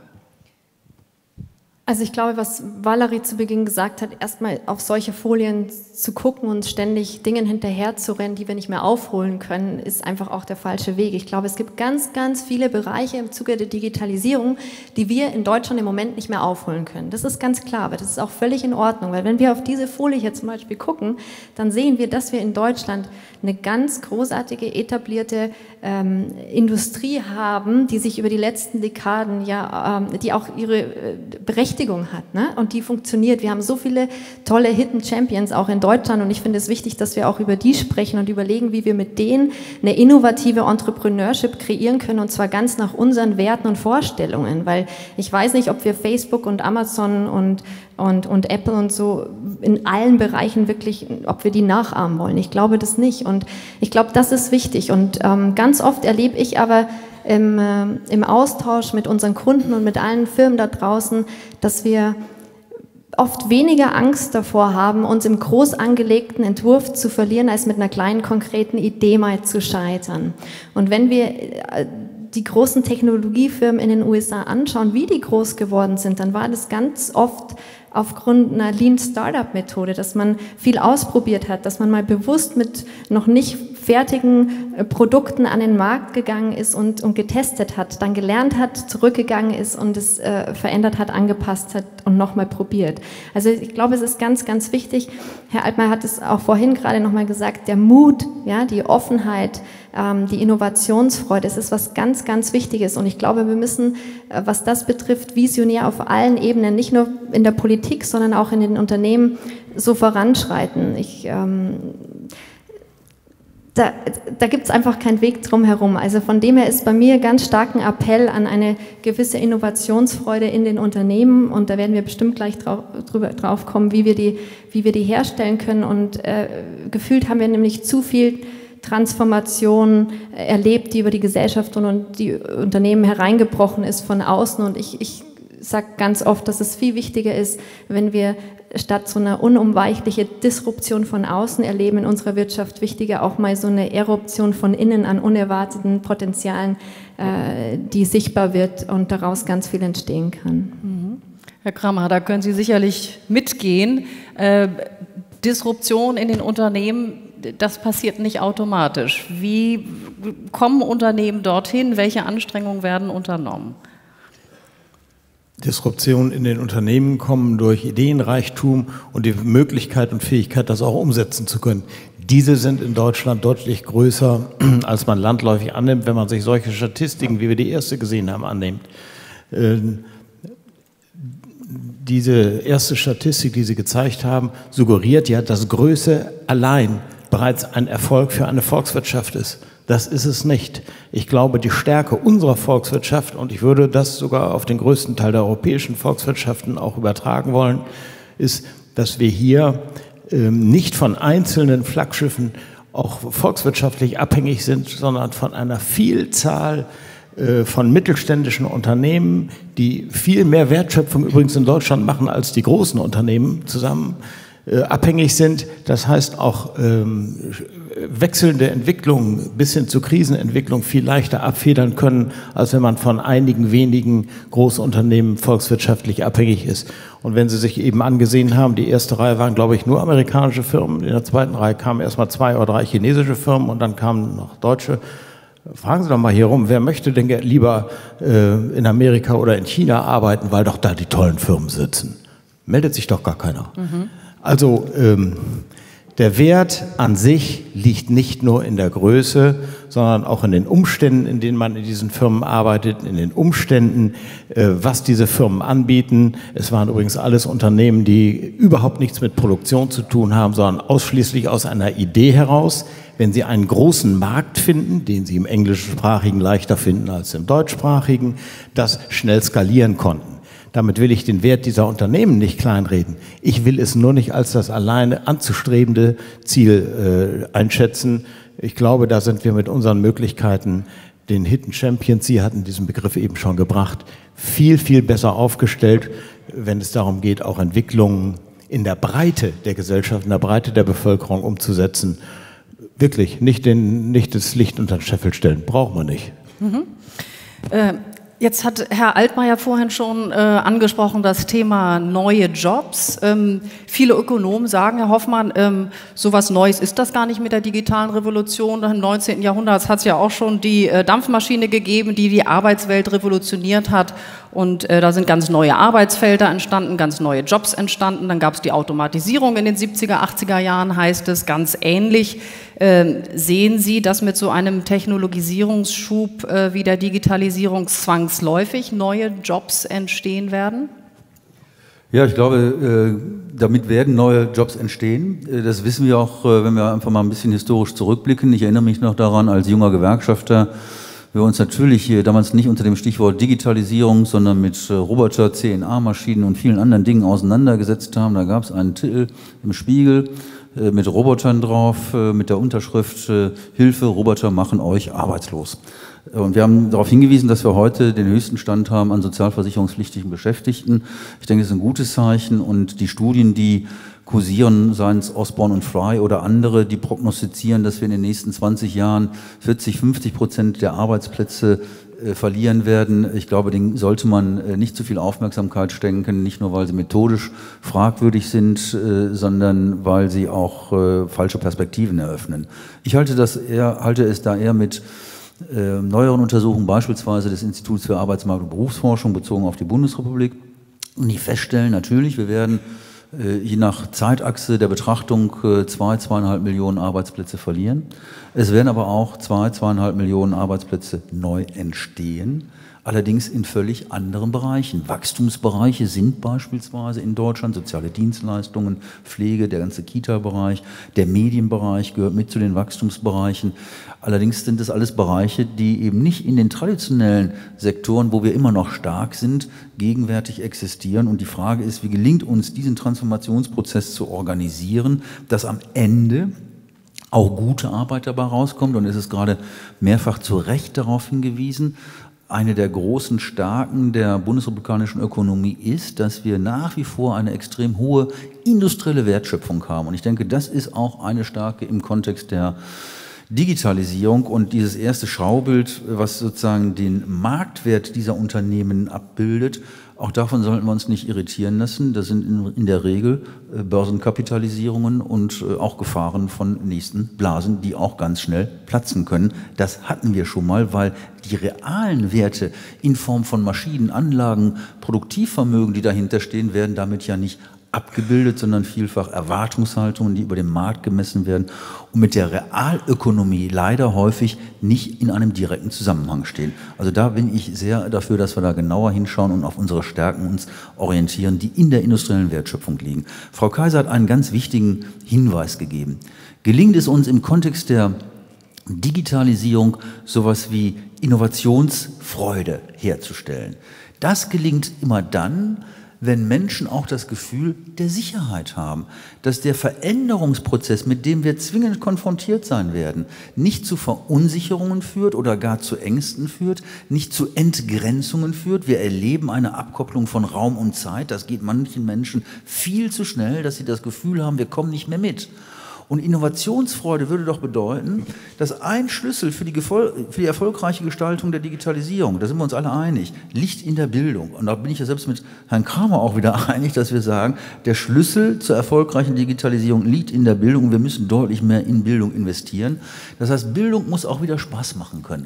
F: Also ich glaube, was Valerie zu Beginn gesagt hat, erstmal auf solche Folien zu gucken und ständig Dingen hinterher zu rennen, die wir nicht mehr aufholen können, ist einfach auch der falsche Weg. Ich glaube, es gibt ganz, ganz viele Bereiche im Zuge der Digitalisierung, die wir in Deutschland im Moment nicht mehr aufholen können. Das ist ganz klar, aber das ist auch völlig in Ordnung, weil wenn wir auf diese Folie hier zum Beispiel gucken, dann sehen wir, dass wir in Deutschland eine ganz großartige, etablierte ähm, Industrie haben, die sich über die letzten Dekaden ja, ähm, die auch ihre äh, Berechtigung hat, ne? Und die funktioniert. Wir haben so viele tolle Hidden Champions auch in Deutschland und ich finde es wichtig, dass wir auch über die sprechen und überlegen, wie wir mit denen eine innovative Entrepreneurship kreieren können und zwar ganz nach unseren Werten und Vorstellungen, weil ich weiß nicht, ob wir Facebook und Amazon und Und, und Apple und so in allen Bereichen wirklich, ob wir die nachahmen wollen. Ich glaube das nicht. Und ich glaube, das ist wichtig. Und ähm, ganz oft erlebe ich aber im, äh, im Austausch mit unseren Kunden und mit allen Firmen da draußen, dass wir oft weniger Angst davor haben, uns im groß angelegten Entwurf zu verlieren, als mit einer kleinen konkreten Idee mal zu scheitern. Und wenn wir äh, die großen Technologiefirmen in den U S A anschauen, wie die groß geworden sind, dann war das ganz oft aufgrund einer Lean-Startup-Methode, dass man viel ausprobiert hat, dass man mal bewusst mit noch nicht fertigen Produkten an den Markt gegangen ist und, und getestet hat, dann gelernt hat, zurückgegangen ist und es äh, verändert hat, angepasst hat und nochmal probiert. Also ich glaube, es ist ganz, ganz wichtig, Herr Altmaier hat es auch vorhin gerade nochmal gesagt, der Mut, ja, die Offenheit, ähm, die Innovationsfreude, das ist was ganz, ganz Wichtiges und ich glaube, wir müssen, äh, was das betrifft, visionär auf allen Ebenen, nicht nur in der Politik, sondern auch in den Unternehmen so voranschreiten. Ich ähm, Da, da gibt es einfach keinen Weg drum herum. Also von dem her ist bei mir ganz stark ein Appell an eine gewisse Innovationsfreude in den Unternehmen und da werden wir bestimmt gleich drauf, drüber, drauf kommen, wie wir die, wie wir die herstellen können und äh, gefühlt haben wir nämlich zu viel Transformation erlebt, die über die Gesellschaft und die Unternehmen hereingebrochen ist von außen und ich, ich sage ganz oft, dass es viel wichtiger ist, wenn wir statt so eine unumweichliche Disruption von außen erleben in unserer Wirtschaft, wichtiger auch mal so eine Eruption von innen an unerwarteten Potenzialen, äh, die sichtbar wird und daraus ganz viel entstehen kann.
B: Mhm. Herr Krammer, da können Sie sicherlich mitgehen. Äh, Disruption in den Unternehmen, das passiert nicht automatisch. Wie kommen Unternehmen dorthin? Welche Anstrengungen werden unternommen?
D: Disruption in den Unternehmen kommen durch Ideenreichtum und die Möglichkeit und Fähigkeit, das auch umsetzen zu können. Diese sind in Deutschland deutlich größer, als man landläufig annimmt, wenn man sich solche Statistiken, wie wir die erste gesehen haben, annimmt. Diese erste Statistik, die Sie gezeigt haben, suggeriert ja, dass Größe allein bereits ein Erfolg für eine Volkswirtschaft ist. Das ist es nicht. Ich glaube, die Stärke unserer Volkswirtschaft, und ich würde das sogar auf den größten Teil der europäischen Volkswirtschaften auch übertragen wollen, ist, dass wir hier ähm, nicht von einzelnen Flaggschiffen auch volkswirtschaftlich abhängig sind, sondern von einer Vielzahl äh, von mittelständischen Unternehmen, die viel mehr Wertschöpfung übrigens in Deutschland machen als die großen Unternehmen zusammen, äh, abhängig sind. Das heißt auch ähm, wechselnde Entwicklungen bis hin zur Krisenentwicklung viel leichter abfedern können, als wenn man von einigen wenigen Großunternehmen volkswirtschaftlich abhängig ist. Und wenn Sie sich eben angesehen haben, die erste Reihe waren, glaube ich, nur amerikanische Firmen, in der zweiten Reihe kamen erstmal zwei oder drei chinesische Firmen und dann kamen noch deutsche. Fragen Sie doch mal hier rum, wer möchte denn lieber äh, in Amerika oder in China arbeiten, weil doch da die tollen Firmen sitzen? Meldet sich doch gar keiner. Mhm. Also ähm, der Wert an sich liegt nicht nur in der Größe, sondern auch in den Umständen, in denen man in diesen Firmen arbeitet, in den Umständen, äh, was diese Firmen anbieten. Es waren übrigens alles Unternehmen, die überhaupt nichts mit Produktion zu tun haben, sondern ausschließlich aus einer Idee heraus. Wenn Sie einen großen Markt finden, den Sie im englischsprachigen leichter finden als im deutschsprachigen, das schnell skalieren konnten. Damit will ich den Wert dieser Unternehmen nicht kleinreden. Ich will es nur nicht als das alleine anzustrebende Ziel äh, einschätzen. Ich glaube, da sind wir mit unseren Möglichkeiten, den Hidden Champions, Sie hatten diesen Begriff eben schon gebracht, viel, viel besser aufgestellt, wenn es darum geht, auch Entwicklungen in der Breite der Gesellschaft, in der Breite der Bevölkerung umzusetzen. Wirklich, nicht, den, nicht das Licht unter den Scheffel stellen, braucht man nicht.
B: Mhm. Äh Jetzt hat Herr Altmaier vorhin schon äh, angesprochen, das Thema neue Jobs. Ähm, viele Ökonomen sagen, Herr Hoffmann, ähm, sowas Neues ist das gar nicht mit der digitalen Revolution. Im neunzehnten Jahrhundert hat es ja auch schon die äh, Dampfmaschine gegeben, die die Arbeitswelt revolutioniert hat. Und äh, da sind ganz neue Arbeitsfelder entstanden, ganz neue Jobs entstanden. Dann gab es die Automatisierung in den siebziger, achtziger Jahren, heißt es, ganz ähnlich. Ähm, sehen Sie, dass mit so einem Technologisierungsschub äh, wie der Digitalisierung zwangsläufig neue Jobs entstehen werden?
C: Ja, ich glaube, äh, damit werden neue Jobs entstehen. Äh, das wissen wir auch, äh, wenn wir einfach mal ein bisschen historisch zurückblicken. Ich erinnere mich noch daran, als junger Gewerkschafter, wir uns natürlich äh, damals nicht unter dem Stichwort Digitalisierung, sondern mit äh, Roboter, C N A-Maschinen und vielen anderen Dingen auseinandergesetzt haben. Da gab es einen Titel im Spiegel äh, mit Robotern drauf, äh, mit der Unterschrift äh, Hilfe, Roboter machen euch arbeitslos. Und wir haben darauf hingewiesen, dass wir heute den höchsten Stand haben an sozialversicherungspflichtigen Beschäftigten. Ich denke, das ist ein gutes Zeichen. Und die Studien, die kursieren, seien es Osborne und Fry oder andere, die prognostizieren, dass wir in den nächsten zwanzig Jahren vierzig, fünfzig Prozent der Arbeitsplätze äh, verlieren werden. Ich glaube, denen sollte man äh, nicht zu viel Aufmerksamkeit schenken, nicht nur, weil sie methodisch fragwürdig sind, äh, sondern weil sie auch äh, falsche Perspektiven eröffnen. Ich halte, das eher, halte es da eher mit Äh, neueren Untersuchungen, beispielsweise des Instituts für Arbeitsmarkt- und Berufsforschung bezogen auf die Bundesrepublik, und die feststellen, natürlich, wir werden äh, je nach Zeitachse der Betrachtung äh, zwei, zweieinhalb Millionen Arbeitsplätze verlieren. Es werden aber auch zwei, zweieinhalb Millionen Arbeitsplätze neu entstehen, allerdings in völlig anderen Bereichen. Wachstumsbereiche sind beispielsweise in Deutschland soziale Dienstleistungen, Pflege, der ganze Kita-Bereich, der Medienbereich gehört mit zu den Wachstumsbereichen. Allerdings sind das alles Bereiche, die eben nicht in den traditionellen Sektoren, wo wir immer noch stark sind, gegenwärtig existieren. Und die Frage ist, wie gelingt uns, diesen Transformationsprozess zu organisieren, dass am Ende auch gute Arbeit dabei rauskommt. Und es ist gerade mehrfach zu Recht darauf hingewiesen, eine der großen Stärken der bundesrepublikanischen Ökonomie ist, dass wir nach wie vor eine extrem hohe industrielle Wertschöpfung haben. Und ich denke, das ist auch eine Stärke im Kontext der Digitalisierung. Und dieses erste Schaubild, was sozusagen den Marktwert dieser Unternehmen abbildet, Auch davon sollten wir uns nicht irritieren lassen. Das sind in, in der Regel äh, Börsenkapitalisierungen und äh, auch Gefahren von nächsten Blasen, die auch ganz schnell platzen können. Das hatten wir schon mal, weil die realen Werte in Form von Maschinen, Anlagen, Produktivvermögen, die dahinter stehen, werden damit ja nicht abgebildet, sondern vielfach Erwartungshaltungen, die über den Markt gemessen werden und mit der Realökonomie leider häufig nicht in einem direkten Zusammenhang stehen. Also da bin ich sehr dafür, dass wir da genauer hinschauen und auf unsere Stärken uns orientieren, die in der industriellen Wertschöpfung liegen. Frau Kaiser hat einen ganz wichtigen Hinweis gegeben. Gelingt es uns im Kontext der Digitalisierung sowas wie Innovationsfreude herzustellen? Das gelingt immer dann, wenn Menschen auch das Gefühl der Sicherheit haben, dass der Veränderungsprozess, mit dem wir zwingend konfrontiert sein werden, nicht zu Verunsicherungen führt oder gar zu Ängsten führt, nicht zu Entgrenzungen führt. Wir erleben eine Abkopplung von Raum und Zeit. Das geht manchen Menschen viel zu schnell, dass sie das Gefühl haben, wir kommen nicht mehr mit. Und Innovationsfreude würde doch bedeuten, dass ein Schlüssel für die, für die erfolgreiche Gestaltung der Digitalisierung, da sind wir uns alle einig, liegt in der Bildung. Und da bin ich ja selbst mit Herrn Kramer auch wieder einig, dass wir sagen, der Schlüssel zur erfolgreichen Digitalisierung liegt in der Bildung und wir müssen deutlich mehr in Bildung investieren. Das heißt, Bildung muss auch wieder Spaß machen können.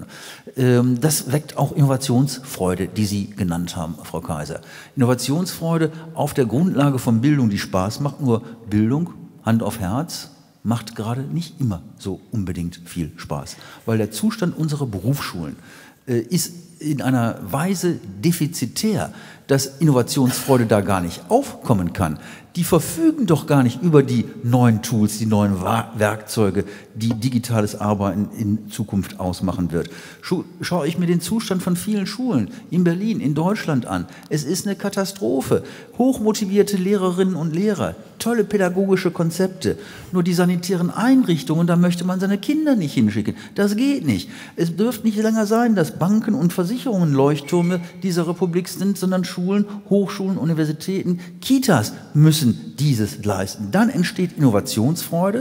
C: Das weckt auch Innovationsfreude, die Sie genannt haben, Frau Kaiser. Innovationsfreude auf der Grundlage von Bildung, die Spaß macht, nur Bildung, Hand auf Herz, macht gerade nicht immer so unbedingt viel Spaß, weil der Zustand unserer Berufsschulen äh, ist in einer Weise defizitär, dass Innovationsfreude da gar nicht aufkommen kann. Die verfügen doch gar nicht über die neuen Tools, die neuen Werkzeuge, die digitales Arbeiten in Zukunft ausmachen wird. Schaue ich mir den Zustand von vielen Schulen in Berlin, in Deutschland an. Es ist eine Katastrophe. Hochmotivierte Lehrerinnen und Lehrer, tolle pädagogische Konzepte. Nur die sanitären Einrichtungen, da möchte man seine Kinder nicht hinschicken. Das geht nicht. Es dürfte nicht länger sein, dass Banken und Versicherungen Leuchttürme dieser Republik sind, sondern Schulen, Hochschulen, Universitäten, Kitas müssen dieses leisten. Dann entsteht Innovationsfreude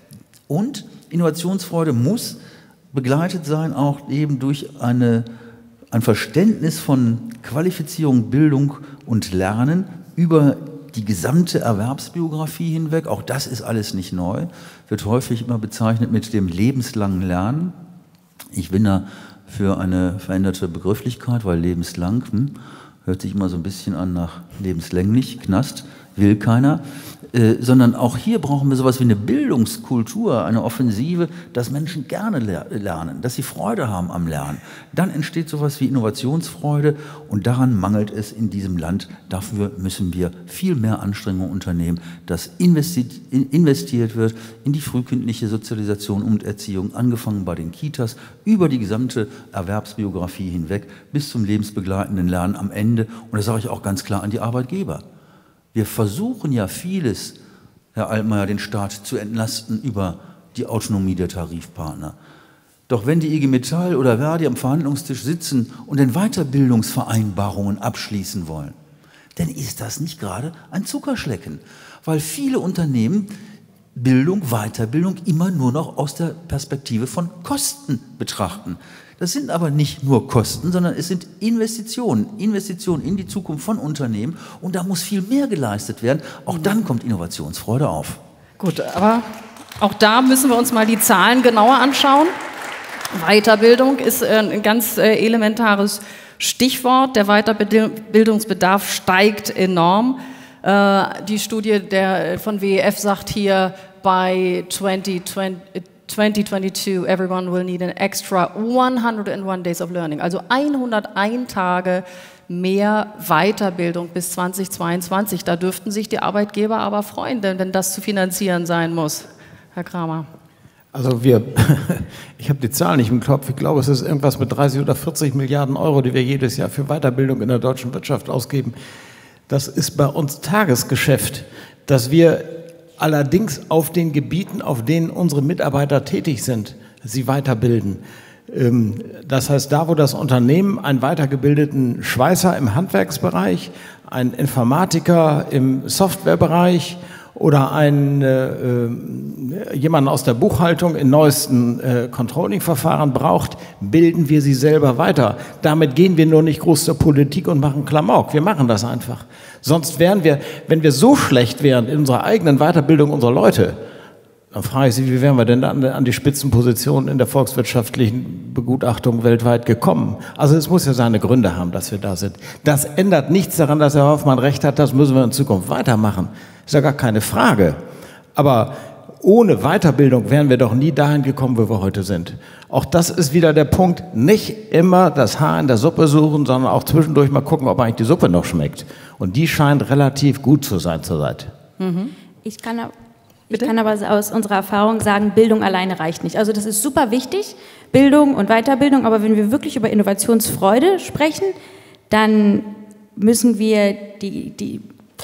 C: und Innovationsfreude muss begleitet sein auch eben durch eine, ein Verständnis von Qualifizierung, Bildung und Lernen über die gesamte Erwerbsbiografie hinweg. Auch das ist alles nicht neu, wird häufig immer bezeichnet mit dem lebenslangen Lernen. Ich bin da für eine veränderte Begrifflichkeit, weil lebenslang hm, hört sich immer so ein bisschen an nach lebenslänglich, Knast, will keiner, äh, sondern auch hier brauchen wir sowas wie eine Bildungskultur, eine Offensive, dass Menschen gerne ler lernen, dass sie Freude haben am Lernen. Dann entsteht sowas wie Innovationsfreude und daran mangelt es in diesem Land. Dafür müssen wir viel mehr Anstrengungen unternehmen, dass investiert, investiert wird in die frühkindliche Sozialisation und Erziehung, angefangen bei den Kitas, über die gesamte Erwerbsbiografie hinweg bis zum lebensbegleitenden Lernen am Ende. Und das sage ich auch ganz klar an die Arbeitgeber. Wir versuchen ja vieles, Herr Altmaier, den Staat zu entlasten über die Autonomie der Tarifpartner. Doch wenn die I G Metall oder Verdi am Verhandlungstisch sitzen und in Weiterbildungsvereinbarungen abschließen wollen, dann ist das nicht gerade ein Zuckerschlecken, weil viele Unternehmen Bildung, Weiterbildung immer nur noch aus der Perspektive von Kosten betrachten. Das sind aber nicht nur Kosten, sondern es sind Investitionen, Investitionen in die Zukunft von Unternehmen und da muss viel mehr geleistet werden. Auch dann kommt Innovationsfreude auf.
B: Gut, aber auch da müssen wir uns mal die Zahlen genauer anschauen. Weiterbildung ist ein ganz elementares Stichwort. Der Weiterbildungsbedarf steigt enorm. Die Studie der, von W E F sagt hier, by twenty twenty-two everyone will need an extra one hundred one days of learning. Also hunderteins Tage mehr Weiterbildung bis zweitausendzweiundzwanzig. Da dürften sich die Arbeitgeber aber freuen, wenn das zu finanzieren sein muss. Herr Kramer.
D: Also wir, ich habe die Zahlen nicht im Kopf, ich glaube, es ist irgendwas mit dreißig oder vierzig Milliarden Euro, die wir jedes Jahr für Weiterbildung in der deutschen Wirtschaft ausgeben. Das ist bei uns Tagesgeschäft, dass wir allerdings auf den Gebieten, auf denen unsere Mitarbeiter tätig sind, sie weiterbilden. Das heißt, da wo das Unternehmen einen weitergebildeten Schweißer im Handwerksbereich, einen Informatiker im Softwarebereich oder einen, äh, jemanden aus der Buchhaltung in neuesten äh, Controlling-Verfahren braucht, bilden wir sie selber weiter. Damit gehen wir nur nicht groß zur Politik und machen Klamauk. Wir machen das einfach. Sonst wären wir, wenn wir so schlecht wären in unserer eigenen Weiterbildung unserer Leute, dann frage ich Sie, wie wären wir denn an, an die Spitzenposition in der volkswirtschaftlichen Begutachtung weltweit gekommen? Also es muss ja seine Gründe haben, dass wir da sind. Das ändert nichts daran, dass Herr Hoffmann recht hat, das müssen wir in Zukunft weitermachen. Ist ja gar keine Frage. Aber ohne Weiterbildung wären wir doch nie dahin gekommen, wo wir heute sind. Auch das ist wieder der Punkt, nicht immer das Haar in der Suppe suchen, sondern auch zwischendurch mal gucken, ob eigentlich die Suppe noch schmeckt. Und die scheint relativ gut zu sein zurzeit.
E: Mhm. Ich kann Ich kann aber aus unserer Erfahrung sagen, Bildung alleine reicht nicht. Also das ist super wichtig, Bildung und Weiterbildung, aber wenn wir wirklich über Innovationsfreude sprechen, dann müssen wir die, die,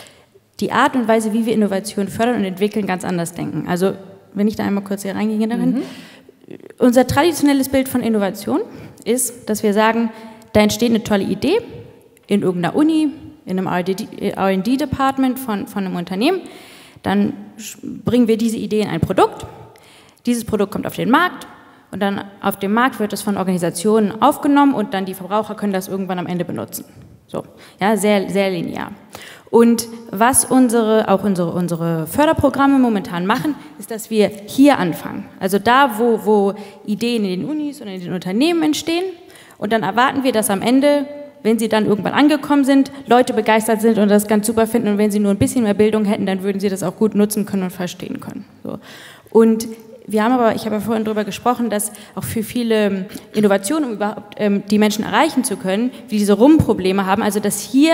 E: die Art und Weise, wie wir Innovation fördern und entwickeln, ganz anders denken. Also wenn ich da einmal kurz hier reingehe darin. Mhm. Unser traditionelles Bild von Innovation ist, dass wir sagen, da entsteht eine tolle Idee in irgendeiner Uni, in einem R und D-Department von, von einem Unternehmen. Dann bringen wir diese Idee in ein Produkt, dieses Produkt kommt auf den Markt und dann auf dem Markt wird es von Organisationen aufgenommen und dann die Verbraucher können das irgendwann am Ende benutzen. So, ja, sehr, sehr linear. Und was unsere, auch unsere, unsere Förderprogramme momentan machen, ist, dass wir hier anfangen. Also da, wo, wo Ideen in den Unis oder in den Unternehmen entstehen und dann erwarten wir, dass am Ende, wenn sie dann irgendwann angekommen sind, Leute begeistert sind und das ganz super finden und wenn sie nur ein bisschen mehr Bildung hätten, dann würden sie das auch gut nutzen können und verstehen können. So. Und wir haben aber, ich habe ja vorhin darüber gesprochen, dass auch für viele Innovationen, um überhaupt ähm, die Menschen erreichen zu können, wie diese Rumprobleme haben, also dass hier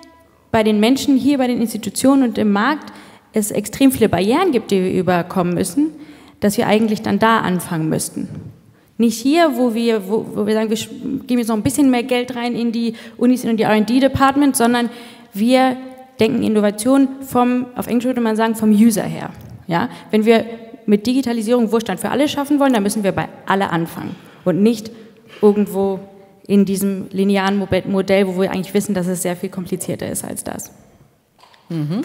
E: bei den Menschen, hier bei den Institutionen und im Markt es extrem viele Barrieren gibt, die wir überkommen müssen, dass wir eigentlich dann da anfangen müssten. Nicht hier, wo wir, wo, wo wir sagen, wir geben jetzt noch ein bisschen mehr Geld rein in die Unis und die R und D-Department, sondern wir denken Innovation vom, auf Englisch würde man sagen, vom User her. Ja? Wenn wir mit Digitalisierung Wohlstand für alle schaffen wollen, dann müssen wir bei alle anfangen und nicht irgendwo in diesem linearen Modell, wo wir eigentlich wissen, dass es sehr viel komplizierter ist als das.
B: Mhm.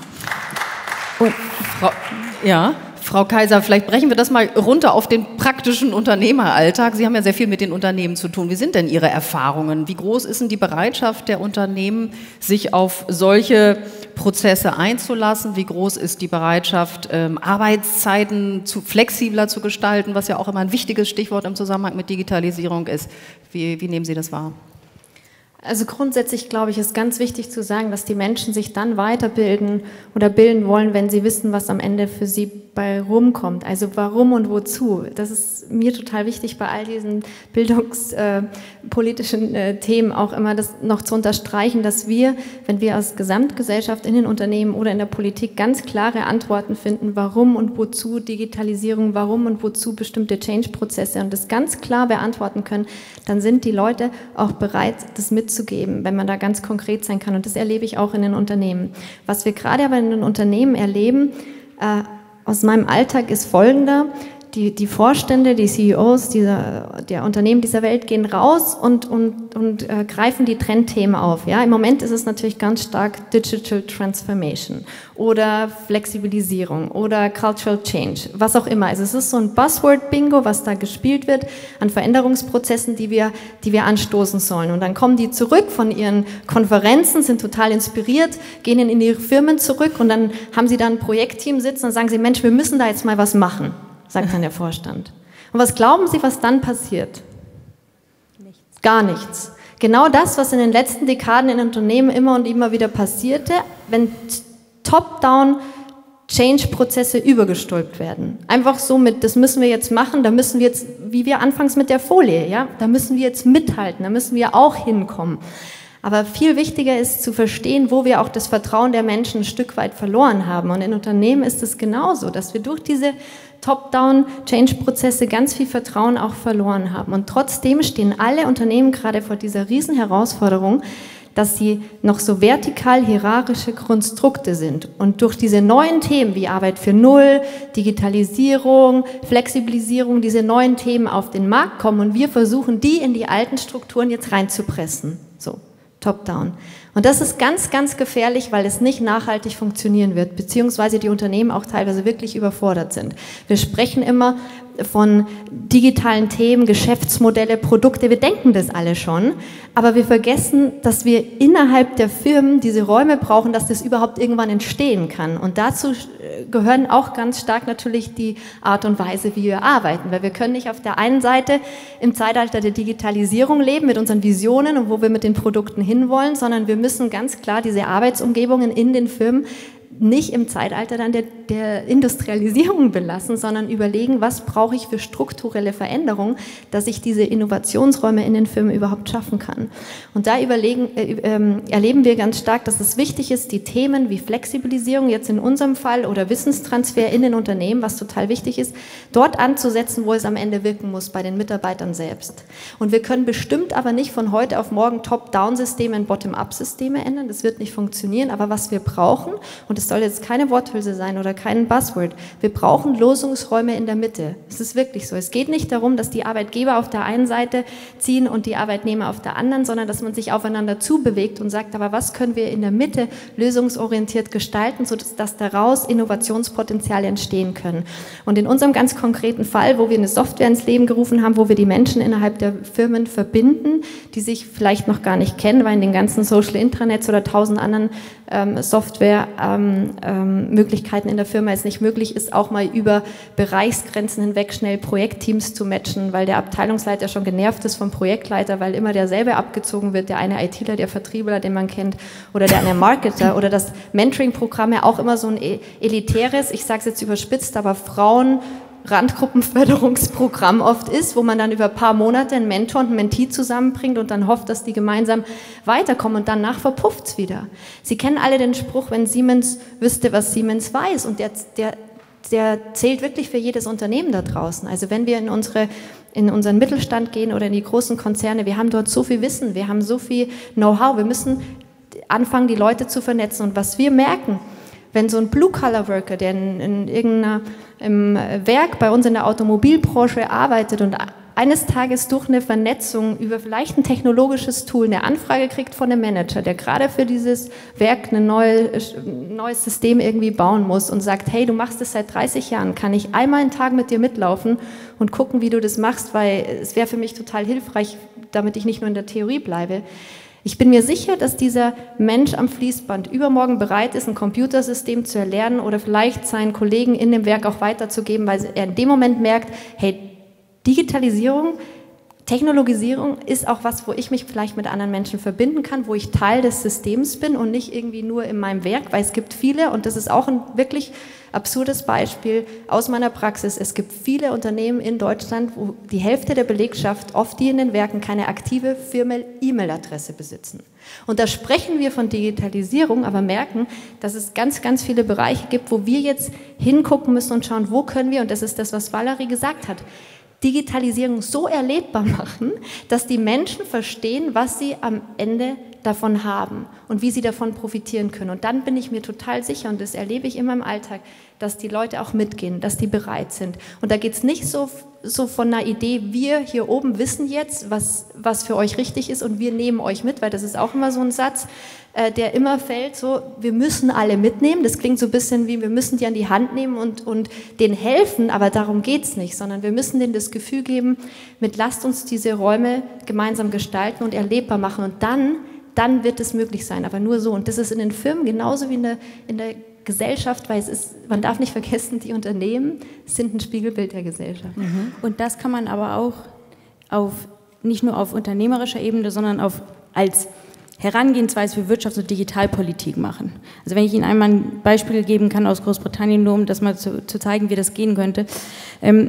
B: Und Frau, ja, Frau Kaiser, vielleicht brechen wir das mal runter auf den praktischen Unternehmeralltag. Sie haben ja sehr viel mit den Unternehmen zu tun. Wie sind denn Ihre Erfahrungen? Wie groß ist denn die Bereitschaft der Unternehmen, sich auf solche Prozesse einzulassen? Wie groß ist die Bereitschaft, ähm, Arbeitszeiten zu, flexibler zu gestalten, was ja auch immer ein wichtiges Stichwort im Zusammenhang mit Digitalisierung ist? Wie, wie nehmen Sie das wahr?
F: Also grundsätzlich, glaube ich, ist ganz wichtig zu sagen, dass die Menschen sich dann weiterbilden oder bilden wollen, wenn sie wissen, was am Ende für sie bei rumkommt. Also warum und wozu. Das ist mir total wichtig, bei all diesen bildungspolitischen äh, äh, Themen auch immer das noch zu unterstreichen, dass wir, wenn wir als Gesamtgesellschaft in den Unternehmen oder in der Politik ganz klare Antworten finden, warum und wozu Digitalisierung, warum und wozu bestimmte Change-Prozesse und das ganz klar beantworten können, dann sind die Leute auch bereit, das mitzugeben. zu geben, wenn man da ganz konkret sein kann. Und das erlebe ich auch in den Unternehmen. Was wir gerade aber in den Unternehmen erleben, äh, aus meinem Alltag ist folgender: Die, die Vorstände, die C E Os dieser, der Unternehmen dieser Welt gehen raus und, und, und äh, greifen die Trendthemen auf. Ja? Im Moment ist es natürlich ganz stark Digital Transformation oder Flexibilisierung oder Cultural Change, was auch immer. Also es ist so ein Buzzword-Bingo, was da gespielt wird an Veränderungsprozessen, die wir, die wir anstoßen sollen. Und dann kommen die zurück von ihren Konferenzen, sind total inspiriert, gehen in ihre Firmen zurück und dann haben sie da ein Projektteam sitzen und sagen sie, Mensch, wir müssen da jetzt mal was machen, sagt dann der Vorstand. Und was glauben Sie, was dann passiert? Nichts. Gar nichts. Genau das, was in den letzten Dekaden in Unternehmen immer und immer wieder passierte, wenn Top-Down Change-Prozesse übergestülpt werden. Einfach so mit, das müssen wir jetzt machen, da müssen wir jetzt, wie wir anfangs mit der Folie, ja, da müssen wir jetzt mithalten, da müssen wir auch hinkommen. Aber viel wichtiger ist zu verstehen, wo wir auch das Vertrauen der Menschen ein Stück weit verloren haben. Und in Unternehmen ist es genauso, dass wir durch diese Top-Down-Change-Prozesse ganz viel Vertrauen auch verloren haben. Und trotzdem stehen alle Unternehmen gerade vor dieser riesen Herausforderung, dass sie noch so vertikal-hierarchische Konstrukte sind. Und durch diese neuen Themen wie Arbeit für Null, Digitalisierung, Flexibilisierung, diese neuen Themen auf den Markt kommen und wir versuchen, die in die alten Strukturen jetzt reinzupressen. So, top-down. Und das ist ganz, ganz gefährlich, weil es nicht nachhaltig funktionieren wird, beziehungsweise die Unternehmen auch teilweise wirklich überfordert sind. Wir sprechen immer von digitalen Themen, Geschäftsmodelle, Produkte, wir denken das alle schon, aber wir vergessen, dass wir innerhalb der Firmen diese Räume brauchen, dass das überhaupt irgendwann entstehen kann. Und dazu gehören auch ganz stark natürlich die Art und Weise, wie wir arbeiten, weil wir können nicht auf der einen Seite im Zeitalter der Digitalisierung leben mit unseren Visionen und wo wir mit den Produkten hinwollen, sondern wir müssen ganz klar diese Arbeitsumgebungen in den Firmen nicht im Zeitalter dann der, der Industrialisierung belassen, sondern überlegen, was brauche ich für strukturelle Veränderungen, dass ich diese Innovationsräume in den Firmen überhaupt schaffen kann. Und da überlegen, äh, äh, erleben wir ganz stark, dass es wichtig ist, die Themen wie Flexibilisierung jetzt in unserem Fall oder Wissenstransfer in den Unternehmen, was total wichtig ist, dort anzusetzen, wo es am Ende wirken muss, bei den Mitarbeitern selbst. Und wir können bestimmt aber nicht von heute auf morgen Top-Down-Systeme in Bottom-Up-Systeme ändern, das wird nicht funktionieren, aber was wir brauchen, und das soll jetzt keine Worthülse sein oder kein Buzzword. Wir brauchen Losungsräume in der Mitte. Es ist wirklich so. Es geht nicht darum, dass die Arbeitgeber auf der einen Seite ziehen und die Arbeitnehmer auf der anderen, sondern dass man sich aufeinander zubewegt und sagt, aber was können wir in der Mitte lösungsorientiert gestalten, sodass daraus Innovationspotenziale entstehen können. Und in unserem ganz konkreten Fall, wo wir eine Software ins Leben gerufen haben, wo wir die Menschen innerhalb der Firmen verbinden, die sich vielleicht noch gar nicht kennen, weil in den ganzen Social Intranets oder tausend anderen ähm, Software ähm, Ähm, Möglichkeiten in der Firma es nicht möglich ist, auch mal über Bereichsgrenzen hinweg schnell Projektteams zu matchen, weil der Abteilungsleiter schon genervt ist vom Projektleiter, weil immer derselbe abgezogen wird, der eine ITler, der Vertriebler, den man kennt, oder der eine Marketer, oder das Mentoring-Programm ja auch immer so ein elitäres, ich sage es jetzt überspitzt, aber Frauen Randgruppenförderungsprogramm oft ist, wo man dann über ein paar Monate einen Mentor und einen Mentee zusammenbringt und dann hofft, dass die gemeinsam weiterkommen und danach verpufft es wieder. Sie kennen alle den Spruch, wenn Siemens wüsste, was Siemens weiß, und der, der, der zählt wirklich für jedes Unternehmen da draußen. Also wenn wir in, unsere, in unseren Mittelstand gehen oder in die großen Konzerne, wir haben dort so viel Wissen, wir haben so viel Know-how, wir müssen anfangen, die Leute zu vernetzen, und was wir merken, wenn so ein Blue-Collar-Worker, der in, in irgendeinem im Werk bei uns in der Automobilbranche arbeitet und eines Tages durch eine Vernetzung über vielleicht ein technologisches Tool eine Anfrage kriegt von einem Manager, der gerade für dieses Werk ein neue, neues System irgendwie bauen muss und sagt, hey, du machst das seit dreißig Jahren, kann ich einmal einen Tag mit dir mitlaufen und gucken, wie du das machst, weil es wäre für mich total hilfreich, damit ich nicht nur in der Theorie bleibe. Ich bin mir sicher, dass dieser Mensch am Fließband übermorgen bereit ist, ein Computersystem zu erlernen oder vielleicht seinen Kollegen in dem Werk auch weiterzugeben, weil er in dem Moment merkt, hey, Digitalisierung, Technologisierung ist auch was, wo ich mich vielleicht mit anderen Menschen verbinden kann, wo ich Teil des Systems bin und nicht irgendwie nur in meinem Werk, weil es gibt viele, und das ist auch ein wirklich absurdes Beispiel aus meiner Praxis, es gibt viele Unternehmen in Deutschland, wo die Hälfte der Belegschaft, oft die in den Werken, keine aktive Firmen-E-Mail-Adresse besitzen. Und da sprechen wir von Digitalisierung, aber merken, dass es ganz, ganz viele Bereiche gibt, wo wir jetzt hingucken müssen und schauen, wo können wir, und das ist das, was Valerie gesagt hat, Digitalisierung so erlebbar machen, dass die Menschen verstehen, was sie am Ende davon haben und wie sie davon profitieren können. Und dann bin ich mir total sicher, und das erlebe ich immer im Alltag, dass die Leute auch mitgehen, dass die bereit sind. Und da geht es nicht so, so von einer Idee, wir hier oben wissen jetzt, was, was für euch richtig ist, und wir nehmen euch mit, weil das ist auch immer so ein Satz, äh, der immer fällt, so, wir müssen alle mitnehmen. Das klingt so ein bisschen wie, wir müssen die an die Hand nehmen und, und denen helfen, aber darum geht es nicht, sondern wir müssen denen das Gefühl geben, mit lasst uns diese Räume gemeinsam gestalten und erlebbar machen, und dann, dann wird es möglich sein, aber nur so. Und das ist in den Firmen genauso wie in der, in der Gesellschaft, weil es ist, man darf nicht vergessen, die Unternehmen sind ein Spiegelbild der Gesellschaft.
E: Mhm. Und das kann man aber auch auf, nicht nur auf unternehmerischer Ebene, sondern auf, als Herangehensweise für Wirtschafts- und Digitalpolitik machen. Also wenn ich Ihnen einmal ein Beispiel geben kann aus Großbritannien, nur um das mal zu, zu zeigen, wie das gehen könnte. Ähm,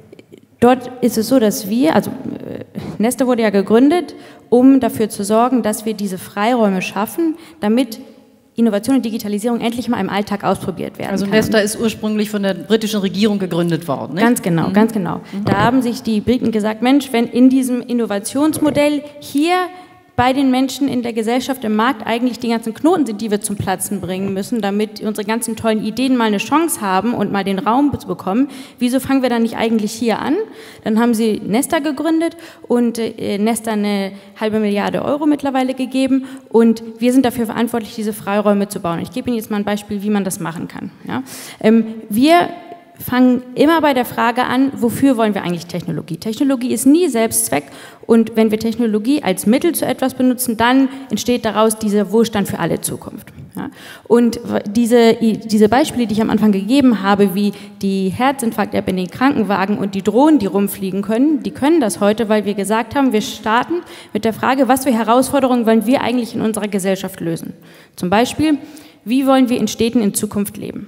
E: dort ist es so, dass wir, also äh, Neste wurde ja gegründet, um dafür zu sorgen, dass wir diese Freiräume schaffen, damit Innovation und Digitalisierung endlich mal im Alltag ausprobiert werden
B: also
E: kann.
B: Nesta ist ursprünglich von der britischen Regierung gegründet worden, nicht?
E: Ganz genau, mhm. ganz genau. Mhm. Da haben sich die Briten gesagt, Mensch, wenn in diesem Innovationsmodell hier bei den Menschen in der Gesellschaft, im Markt eigentlich die ganzen Knoten sind, die wir zum Platzen bringen müssen, damit unsere ganzen tollen Ideen mal eine Chance haben und mal den Raum zu bekommen. Wieso fangen wir dann nicht eigentlich hier an? Dann haben sie Nesta gegründet und äh, Nesta eine halbe Milliarde Euro mittlerweile gegeben und wir sind dafür verantwortlich, diese Freiräume zu bauen. Ich gebe Ihnen jetzt mal ein Beispiel, wie man das machen kann. Ja? Ähm, wir fangen immer bei der Frage an, wofür wollen wir eigentlich Technologie? Technologie ist nie Selbstzweck und wenn wir Technologie als Mittel zu etwas benutzen, dann entsteht daraus dieser Wohlstand für alle Zukunft. Ja? Und diese, diese Beispiele, die ich am Anfang gegeben habe, wie die Herzinfarkt-App in den Krankenwagen und die Drohnen, die rumfliegen können, die können das heute, weil wir gesagt haben, wir starten mit der Frage, was für Herausforderungen wollen wir eigentlich in unserer Gesellschaft lösen? Zum Beispiel, wie wollen wir in Städten in Zukunft leben?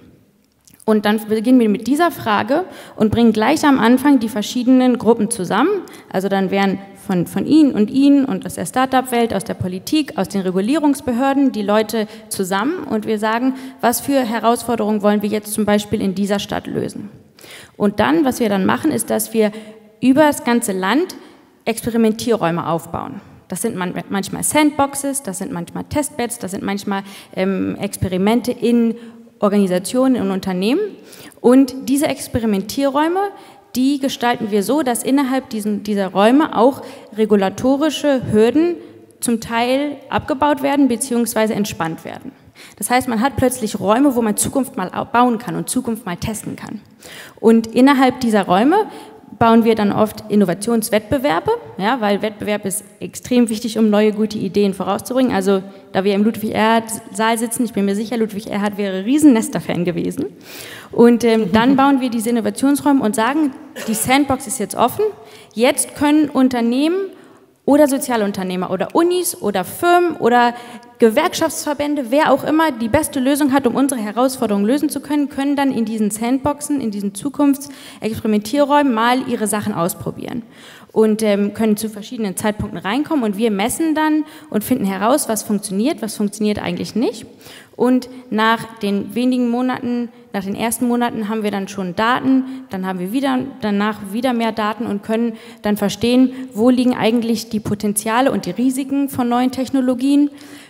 E: Und dann beginnen wir mit dieser Frage und bringen gleich am Anfang die verschiedenen Gruppen zusammen. Also dann wären von, von Ihnen und Ihnen und aus der Start-up-Welt, aus der Politik, aus den Regulierungsbehörden die Leute zusammen und wir sagen, was für Herausforderungen wollen wir jetzt zum Beispiel in dieser Stadt lösen. Und dann, was wir dann machen, ist, dass wir über das ganze Land Experimentierräume aufbauen. Das sind man, manchmal Sandboxes, das sind manchmal Testbeds, das sind manchmal ähm, Experimente in Organisationen und Unternehmen und diese Experimentierräume, die gestalten wir so, dass innerhalb diesen, dieser Räume auch regulatorische Hürden zum Teil abgebaut werden bzw. entspannt werden. Das heißt, man hat plötzlich Räume, wo man Zukunft mal bauen kann und Zukunft mal testen kann. Und innerhalb dieser Räume bauen wir dann oft Innovationswettbewerbe, ja, weil Wettbewerb ist extrem wichtig, um neue, gute Ideen vorauszubringen. Also, da wir im Ludwig-Erhard-Saal sitzen, ich bin mir sicher, Ludwig Erhard wäre riesen Nesta-Fan gewesen. Und ähm, dann bauen wir diese Innovationsräume und sagen, die Sandbox ist jetzt offen, jetzt können Unternehmen oder Sozialunternehmer oder Unis oder Firmen oder Gewerkschaftsverbände, wer auch immer die beste Lösung hat, um unsere Herausforderungen lösen zu können, können dann in diesen Sandboxen, in diesen Zukunftsexperimentierräumen mal ihre Sachen ausprobieren und ähm, können zu verschiedenen Zeitpunkten reinkommen und wir messen dann und finden heraus, was funktioniert, was funktioniert eigentlich nicht. Und nach den wenigen Monaten, nach den ersten Monaten haben wir dann schon Daten, dann haben wir wieder, danach wieder mehr Daten und können dann verstehen, wo liegen eigentlich die Potenziale und die Risiken von neuen Technologien.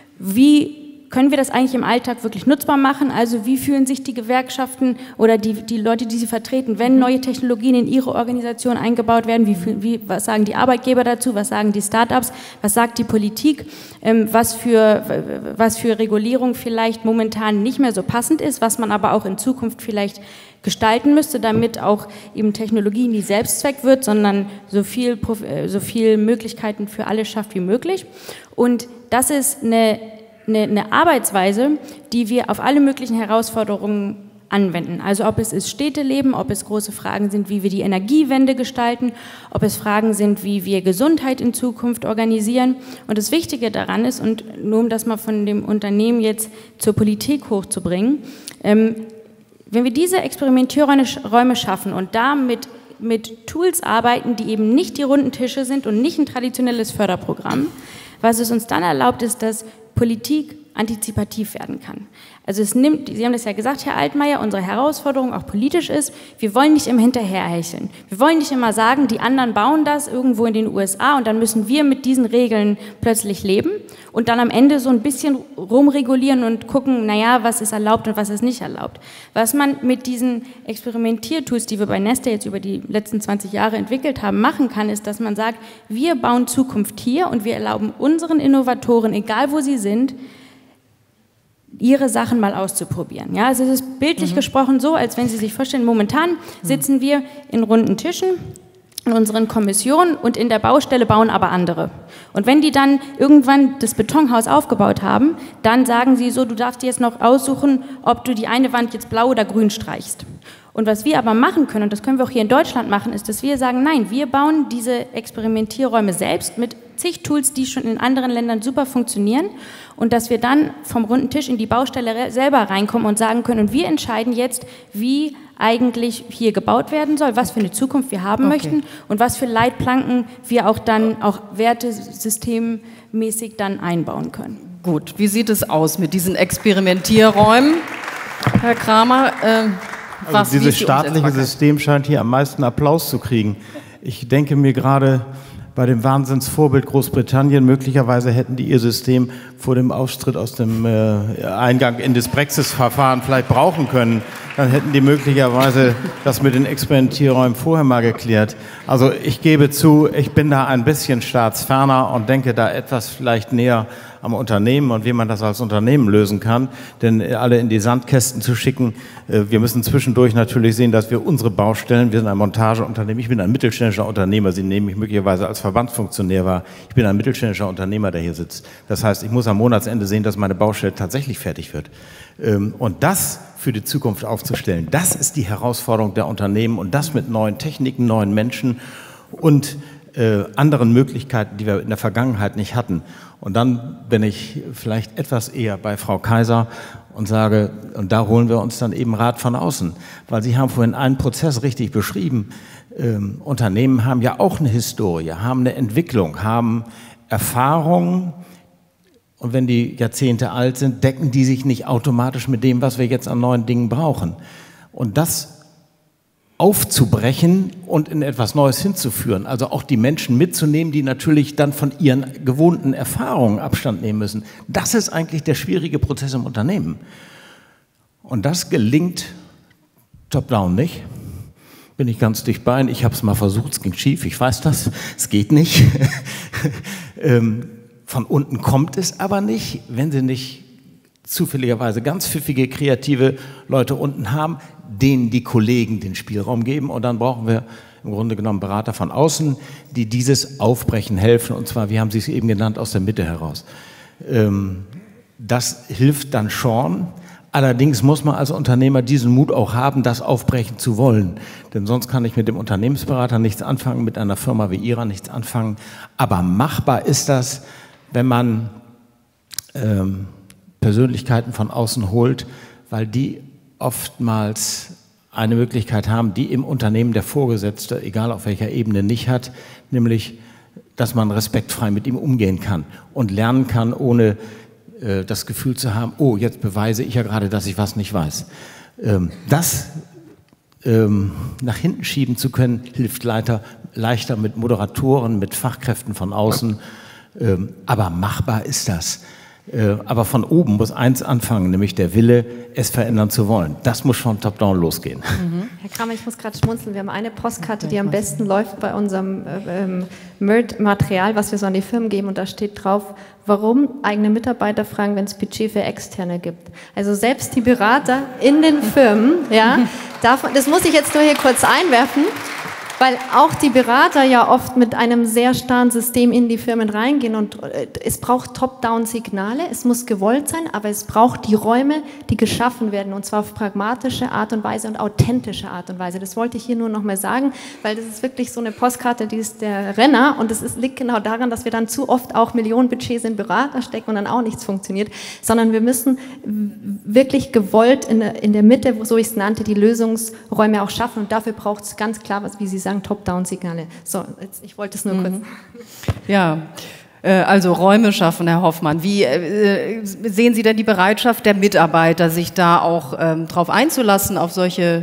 E: Wie können wir das eigentlich im Alltag wirklich nutzbar machen? Also wie fühlen sich die Gewerkschaften oder die, die Leute, die sie vertreten, wenn neue Technologien in ihre Organisation eingebaut werden? Wie, wie, was sagen die Arbeitgeber dazu? Was sagen die Startups? Was sagt die Politik? Ähm, was für, was für Regulierung vielleicht momentan nicht mehr so passend ist, was man aber auch in Zukunft vielleicht gestalten müsste, damit auch eben Technologie nie Selbstzweck wird, sondern so viel, so viel Möglichkeiten für alle schafft wie möglich. Und das ist eine, eine, eine Arbeitsweise, die wir auf alle möglichen Herausforderungen anwenden. Also ob es ist Städteleben, ob es große Fragen sind, wie wir die Energiewende gestalten, ob es Fragen sind, wie wir Gesundheit in Zukunft organisieren. Und das Wichtige daran ist, und nur um das mal von dem Unternehmen jetzt zur Politik hochzubringen, ähm, wenn wir diese Experimentierräume schaffen und damit mit Tools arbeiten, die eben nicht die runden Tische sind und nicht ein traditionelles Förderprogramm, was es uns dann erlaubt, ist, dass Politik antizipativ werden kann. Also es nimmt, Sie haben das ja gesagt, Herr Altmaier, unsere Herausforderung auch politisch ist, wir wollen nicht immer hinterherhecheln. Wir wollen nicht immer sagen, die anderen bauen das irgendwo in den U S A und dann müssen wir mit diesen Regeln plötzlich leben und dann am Ende so ein bisschen rumregulieren und gucken, naja, was ist erlaubt und was ist nicht erlaubt. Was man mit diesen Experimentiertools, die wir bei Nesta jetzt über die letzten zwanzig Jahre entwickelt haben, machen kann, ist, dass man sagt, wir bauen Zukunft hier und wir erlauben unseren Innovatoren, egal wo sie sind, ihre Sachen mal auszuprobieren. Ja, also es ist bildlich mhm. gesprochen so, als wenn Sie sich vorstellen, momentan mhm. sitzen wir in runden Tischen in unseren Kommissionen und in der Baustelle bauen aber andere. Und wenn die dann irgendwann das Betonhaus aufgebaut haben, dann sagen sie so, du darfst dir jetzt noch aussuchen, ob du die eine Wand jetzt blau oder grün streichst. Und was wir aber machen können, und das können wir auch hier in Deutschland machen, ist, dass wir sagen, nein, wir bauen diese Experimentierräume selbst mit zig Tools, die schon in anderen Ländern super funktionieren und dass wir dann vom runden Tisch in die Baustelle selber reinkommen und sagen können, und wir entscheiden jetzt, wie eigentlich hier gebaut werden soll, was für eine Zukunft wir haben okay. möchten und was für Leitplanken wir auch dann auch wertesystemmäßig dann einbauen können.
B: Gut, wie sieht es aus mit diesen Experimentierräumen? Herr Kramer, äh, was,
D: also dieses staatliche System scheint hier am meisten Applaus zu kriegen. Ich denke mir gerade, bei dem Wahnsinnsvorbild Großbritannien. Möglicherweise hätten die ihr System vor dem Austritt aus dem äh, Eingang in das Brexit-Verfahren vielleicht brauchen können. Dann hätten die möglicherweise das mit den Experimentierräumen vorher mal geklärt. Also ich gebe zu, ich bin da ein bisschen staatsferner und denke da etwas vielleicht näher am Unternehmen und wie man das als Unternehmen lösen kann. Denn alle in die Sandkästen zu schicken, wir müssen zwischendurch natürlich sehen, dass wir unsere Baustellen, wir sind ein Montageunternehmen, ich bin ein mittelständischer Unternehmer, Sie nehmen mich möglicherweise als Verbandsfunktionär wahr, ich bin ein mittelständischer Unternehmer, der hier sitzt. Das heißt, ich muss am Monatsende sehen, dass meine Baustelle tatsächlich fertig wird. Und das für die Zukunft aufzustellen, das ist die Herausforderung der Unternehmen und das mit neuen Techniken, neuen Menschen und äh, anderen Möglichkeiten, die wir in der Vergangenheit nicht hatten. Und dann bin ich vielleicht etwas eher bei Frau Kaiser und sage, und da holen wir uns dann eben Rat von außen. Weil Sie haben vorhin einen Prozess richtig beschrieben. Ähm, Unternehmen haben ja auch eine Historie, haben eine Entwicklung, haben Erfahrungen. Und wenn die Jahrzehnte alt sind, decken die sich nicht automatisch mit dem, was wir jetzt an neuen Dingen brauchen. Und das aufzubrechen und in etwas Neues hinzuführen, also auch die Menschen mitzunehmen, die natürlich dann von ihren gewohnten Erfahrungen Abstand nehmen müssen, das ist eigentlich der schwierige Prozess im Unternehmen. Und das gelingt top-down nicht. Bin ich ganz dicht bei Ihnen. Ich habe es mal versucht, es ging schief, ich weiß das, es geht nicht. ähm, Von unten kommt es aber nicht, wenn Sie nicht zufälligerweise ganz pfiffige, kreative Leute unten haben, denen die Kollegen den Spielraum geben. Und dann brauchen wir im Grunde genommen Berater von außen, die dieses Aufbrechen helfen. Und zwar, wie haben Sie es eben genannt, aus der Mitte heraus. Das hilft dann schon. Allerdings muss man als Unternehmer diesen Mut auch haben, das aufbrechen zu wollen. Denn sonst kann ich mit dem Unternehmensberater nichts anfangen, mit einer Firma wie Ihrer nichts anfangen. Aber machbar ist das, wenn man ähm, Persönlichkeiten von außen holt, weil die oftmals eine Möglichkeit haben, die im Unternehmen der Vorgesetzte, egal auf welcher Ebene, nicht hat, nämlich, dass man respektfrei mit ihm umgehen kann und lernen kann, ohne äh, das Gefühl zu haben, oh, jetzt beweise ich ja gerade, dass ich was nicht weiß. Ähm, das ähm, nach hinten schieben zu können, hilft leider, leichter mit Moderatoren, mit Fachkräften von außen. Ähm, aber machbar ist das. Äh, aber von oben muss eins anfangen, nämlich der Wille, es verändern zu wollen. Das muss von top-down losgehen.
F: Mhm. Herr Kramer, ich muss gerade schmunzeln. Wir haben eine Postkarte, die am besten läuft bei unserem ähm, M E R D-Material, was wir so an die Firmen geben. Und da steht drauf, warum eigene Mitarbeiter fragen, wenn es Budget für Externe gibt. Also selbst die Berater in den Firmen, ja, davon, das muss ich jetzt nur hier kurz einwerfen, weil auch die Berater ja oft mit einem sehr starren System in die Firmen reingehen und es braucht Top-Down-Signale, es muss gewollt sein, aber es braucht die Räume, die geschaffen werden und zwar auf pragmatische Art und Weise und authentische Art und Weise. Das wollte ich hier nur noch mal sagen, weil das ist wirklich so eine Postkarte, die ist der Renner und es ist, liegt genau daran, dass wir dann zu oft auch Millionenbudgets in Berater stecken und dann auch nichts funktioniert, sondern wir müssen wirklich gewollt in der, in der Mitte, so ich es nannte, die Lösungsräume auch schaffen und dafür braucht es ganz klar, was, wie Sie sagen, Top-Down-Signale. So, jetzt, ich wollte es nur mhm. kurz.
B: Ja, äh, also Räume schaffen, Herr Hoffmann. Wie äh, sehen Sie denn die Bereitschaft der Mitarbeiter, sich da auch ähm, drauf einzulassen, auf solche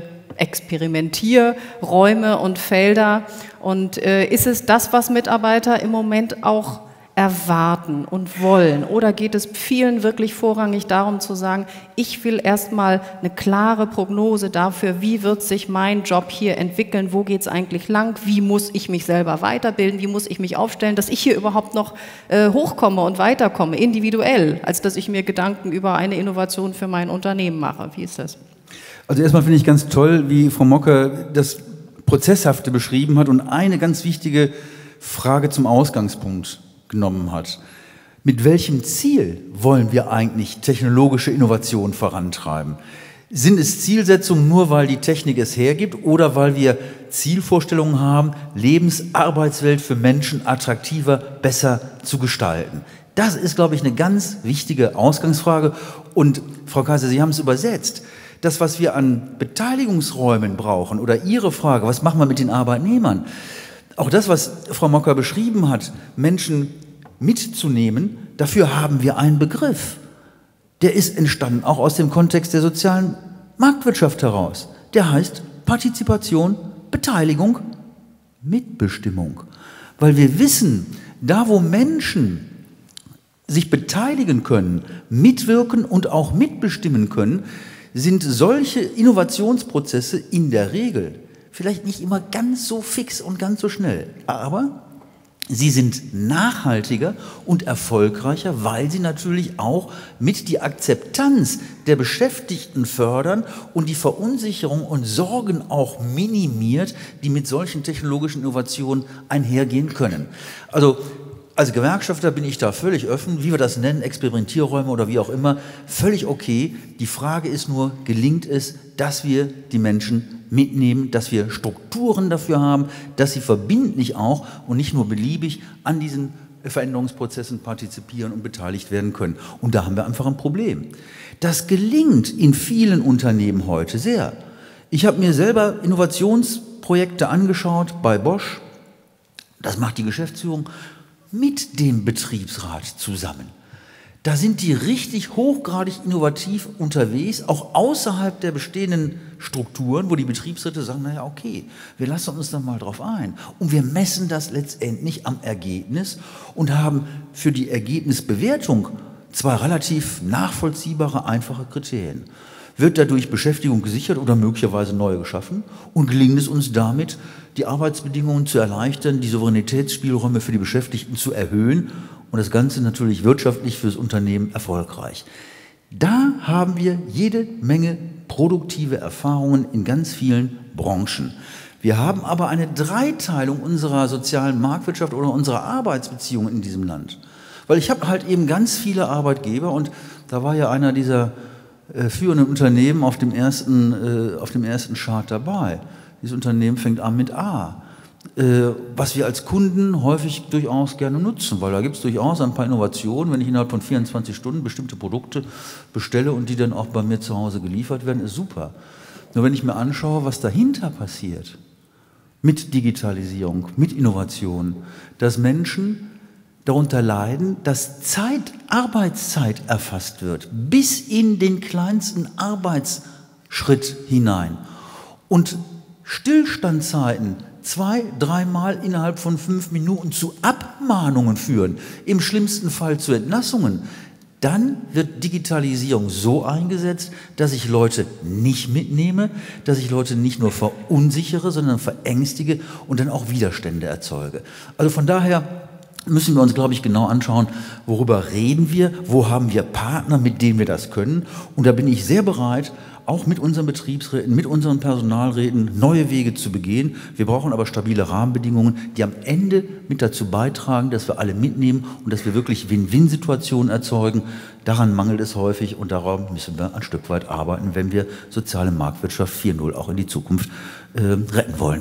B: Experimentierräume und Felder? Und äh, ist es das, was Mitarbeiter im Moment auch erwarten und wollen? Oder geht es vielen wirklich vorrangig darum zu sagen, ich will erstmal eine klare Prognose dafür, wie wird sich mein Job hier entwickeln, wo geht es eigentlich lang, wie muss ich mich selber weiterbilden, wie muss ich mich aufstellen, dass ich hier überhaupt noch äh, hochkomme und weiterkomme, individuell, als dass ich mir Gedanken über eine Innovation für mein Unternehmen mache. Wie ist das?
C: Also erstmal finde ich ganz toll, wie Frau Mocker das Prozesshafte beschrieben hat und eine ganz wichtige Frage zum Ausgangspunkt genommen hat. Mit welchem Ziel wollen wir eigentlich technologische Innovation vorantreiben? Sind es Zielsetzungen nur, weil die Technik es hergibt oder weil wir Zielvorstellungen haben, Lebensarbeitswelt für Menschen attraktiver, besser zu gestalten? Das ist, glaube ich, eine ganz wichtige Ausgangsfrage. Und Frau Kaiser, Sie haben es übersetzt. Das, was wir an Beteiligungsräumen brauchen oder Ihre Frage, was machen wir mit den Arbeitnehmern? Auch das, was Frau Mocker beschrieben hat, Menschen mitzunehmen, dafür haben wir einen Begriff. Der ist entstanden auch aus dem Kontext der sozialen Marktwirtschaft heraus. Der heißt Partizipation, Beteiligung, Mitbestimmung. weil wir wissen, da wo Menschen sich beteiligen können, mitwirken und auch mitbestimmen können, sind solche Innovationsprozesse in der Regel vielleicht nicht immer ganz so fix und ganz so schnell, aber sie sind nachhaltiger und erfolgreicher, weil sie natürlich auch mit die Akzeptanz der Beschäftigten fördern und die Verunsicherung und Sorgen auch minimiert, die mit solchen technologischen Innovationen einhergehen können. Also als Gewerkschafter bin ich da völlig offen, wie wir das nennen, Experimentierräume oder wie auch immer, völlig okay. Die Frage ist nur, gelingt es, dass wir die Menschen mitnehmen, dass wir Strukturen dafür haben, dass sie verbindlich auch und nicht nur beliebig an diesen Veränderungsprozessen partizipieren und beteiligt werden können. Und da haben wir einfach ein Problem. Das gelingt in vielen Unternehmen heute sehr. Ich habe mir selber Innovationsprojekte angeschaut bei Bosch. Das macht die Geschäftsführung mit dem Betriebsrat zusammen. Da sind die richtig hochgradig innovativ unterwegs, auch außerhalb der bestehenden Strukturen, wo die Betriebsräte sagen, naja, okay, wir lassen uns da mal drauf ein. Und wir messen das letztendlich am Ergebnis und haben für die Ergebnisbewertung zwei relativ nachvollziehbare, einfache Kriterien. Wird dadurch Beschäftigung gesichert oder möglicherweise neue geschaffen? Und gelingt es uns damit, die Arbeitsbedingungen zu erleichtern, die Souveränitätsspielräume für die Beschäftigten zu erhöhen und das Ganze natürlich wirtschaftlich für das Unternehmen erfolgreich? Da haben wir jede Menge produktive Erfahrungen in ganz vielen Branchen. Wir haben aber eine Dreiteilung unserer sozialen Marktwirtschaft oder unserer Arbeitsbeziehungen in diesem Land. Weil ich habe halt eben ganz viele Arbeitgeber und da war ja einer dieser äh, führenden Unternehmen auf dem ersten, äh, auf dem ersten Chart dabei. Dieses Unternehmen fängt an mit A, äh, was wir als Kunden häufig durchaus gerne nutzen, weil da gibt es durchaus ein paar Innovationen. Wenn ich innerhalb von vierundzwanzig Stunden bestimmte Produkte bestelle und die dann auch bei mir zu Hause geliefert werden, ist super. Nur wenn ich mir anschaue, was dahinter passiert, mit Digitalisierung, mit Innovation, dass Menschen darunter leiden, dass Zeit, Arbeitszeit erfasst wird, bis in den kleinsten Arbeitsschritt hinein. Und Stillstandzeiten zwei, dreimal innerhalb von fünf Minuten zu Abmahnungen führen, im schlimmsten Fall zu Entlassungen, dann wird Digitalisierung so eingesetzt, dass ich Leute nicht mitnehme, dass ich Leute nicht nur verunsichere, sondern verängstige und dann auch Widerstände erzeuge. Also von daher müssen wir uns, glaube ich, genau anschauen, worüber reden wir, wo haben wir Partner, mit denen wir das können. Und da bin ich sehr bereit, auch mit unseren Betriebsräten, mit unseren Personalräten neue Wege zu begehen. Wir brauchen aber stabile Rahmenbedingungen, die am Ende mit dazu beitragen, dass wir alle mitnehmen und dass wir wirklich Win-Win-Situationen erzeugen. Daran mangelt es häufig und daran müssen wir ein Stück weit arbeiten, wenn wir soziale Marktwirtschaft vier Punkt null auch in die Zukunft äh, retten wollen.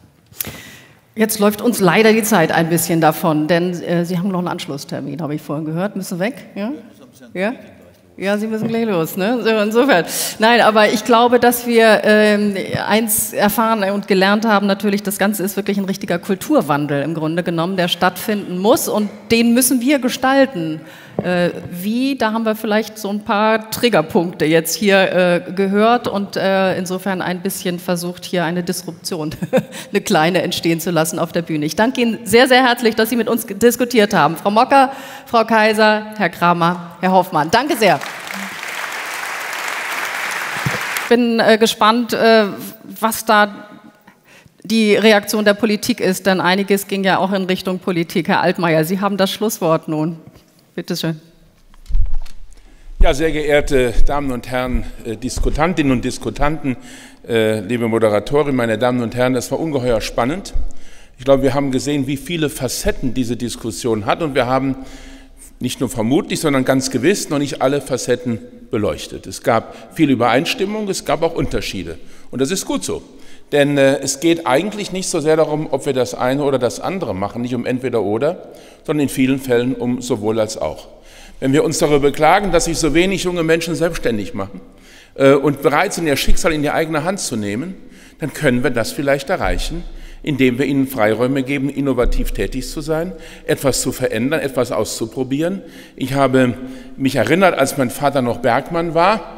B: Jetzt läuft uns leider die Zeit ein bisschen davon, denn äh, Sie haben noch einen Anschlusstermin, habe ich vorhin gehört. Müssen weg? Ja? Ja? Ja, Sie müssen gleich los, ne? So, insofern. Nein, aber ich glaube, dass wir ähm, eins erfahren und gelernt haben, natürlich, das Ganze ist wirklich ein richtiger Kulturwandel im Grunde genommen, der stattfinden muss und den müssen wir gestalten. Äh, wie, da haben wir vielleicht so ein paar Triggerpunkte jetzt hier äh, gehört und äh, insofern ein bisschen versucht, hier eine Disruption, eine kleine, entstehen zu lassen auf der Bühne. Ich danke Ihnen sehr, sehr herzlich, dass Sie mit uns diskutiert haben. Frau Mocker, Frau Kaiser, Herr Kramer, Herr Hoffmann. Danke sehr. Ich bin äh, gespannt, äh, was da die Reaktion der Politik ist, denn einiges ging ja auch in Richtung Politik. Herr Altmaier, Sie haben das Schlusswort nun. Bitte schön.
A: Ja, sehr geehrte Damen und Herren äh, Diskutantinnen und Diskutanten, äh, liebe Moderatorin, meine Damen und Herren, das war ungeheuer spannend. Ich glaube, wir haben gesehen, wie viele Facetten diese Diskussion hat und wir haben nicht nur vermutlich, sondern ganz gewiss noch nicht alle Facetten beleuchtet. Es gab viel Übereinstimmung, es gab auch Unterschiede und das ist gut so. Denn äh, es geht eigentlich nicht so sehr darum, ob wir das eine oder das andere machen, nicht um entweder oder, sondern in vielen Fällen um sowohl als auch. Wenn wir uns darüber beklagen, dass sich so wenig junge Menschen selbstständig machen äh, und bereit sind, ihr Schicksal in die eigene Hand zu nehmen, dann können wir das vielleicht erreichen, indem wir ihnen Freiräume geben, innovativ tätig zu sein, etwas zu verändern, etwas auszuprobieren. Ich habe mich erinnert, als mein Vater noch Bergmann war,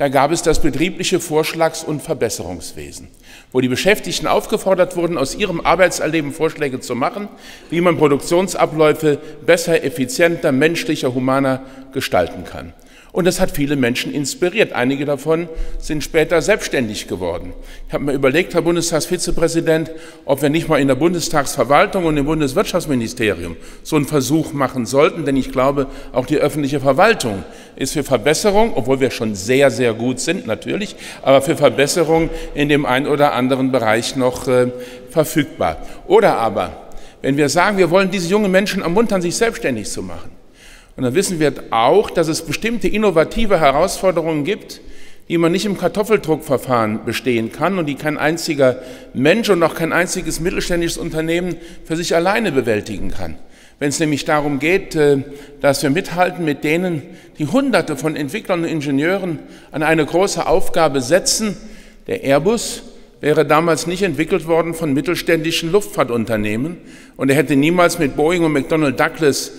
A: da gab es das betriebliche Vorschlags- und Verbesserungswesen, wo die Beschäftigten aufgefordert wurden, aus ihrem Arbeitserleben Vorschläge zu machen, wie man Produktionsabläufe besser, effizienter, menschlicher, humaner gestalten kann. Und das hat viele Menschen inspiriert. Einige davon sind später selbstständig geworden. Ich habe mir überlegt, Herr Bundestagsvizepräsident, ob wir nicht mal in der Bundestagsverwaltung und im Bundeswirtschaftsministerium so einen Versuch machen sollten, denn ich glaube, auch die öffentliche Verwaltung ist für Verbesserung, obwohl wir schon sehr, sehr gut sind natürlich, aber für Verbesserung in dem einen oder anderen Bereich noch äh, verfügbar. Oder aber, wenn wir sagen, wir wollen diese jungen Menschen ermuntern, sich selbstständig zu machen, und dann wissen wir auch, dass es bestimmte innovative Herausforderungen gibt, die man nicht im Kartoffeldruckverfahren bestehen kann und die kein einziger Mensch und auch kein einziges mittelständisches Unternehmen für sich alleine bewältigen kann. Wenn es nämlich darum geht, dass wir mithalten mit denen, die Hunderte von Entwicklern und Ingenieuren an eine große Aufgabe setzen. Der Airbus wäre damals nicht entwickelt worden von mittelständischen Luftfahrtunternehmen und er hätte niemals mit Boeing und McDonnell Douglas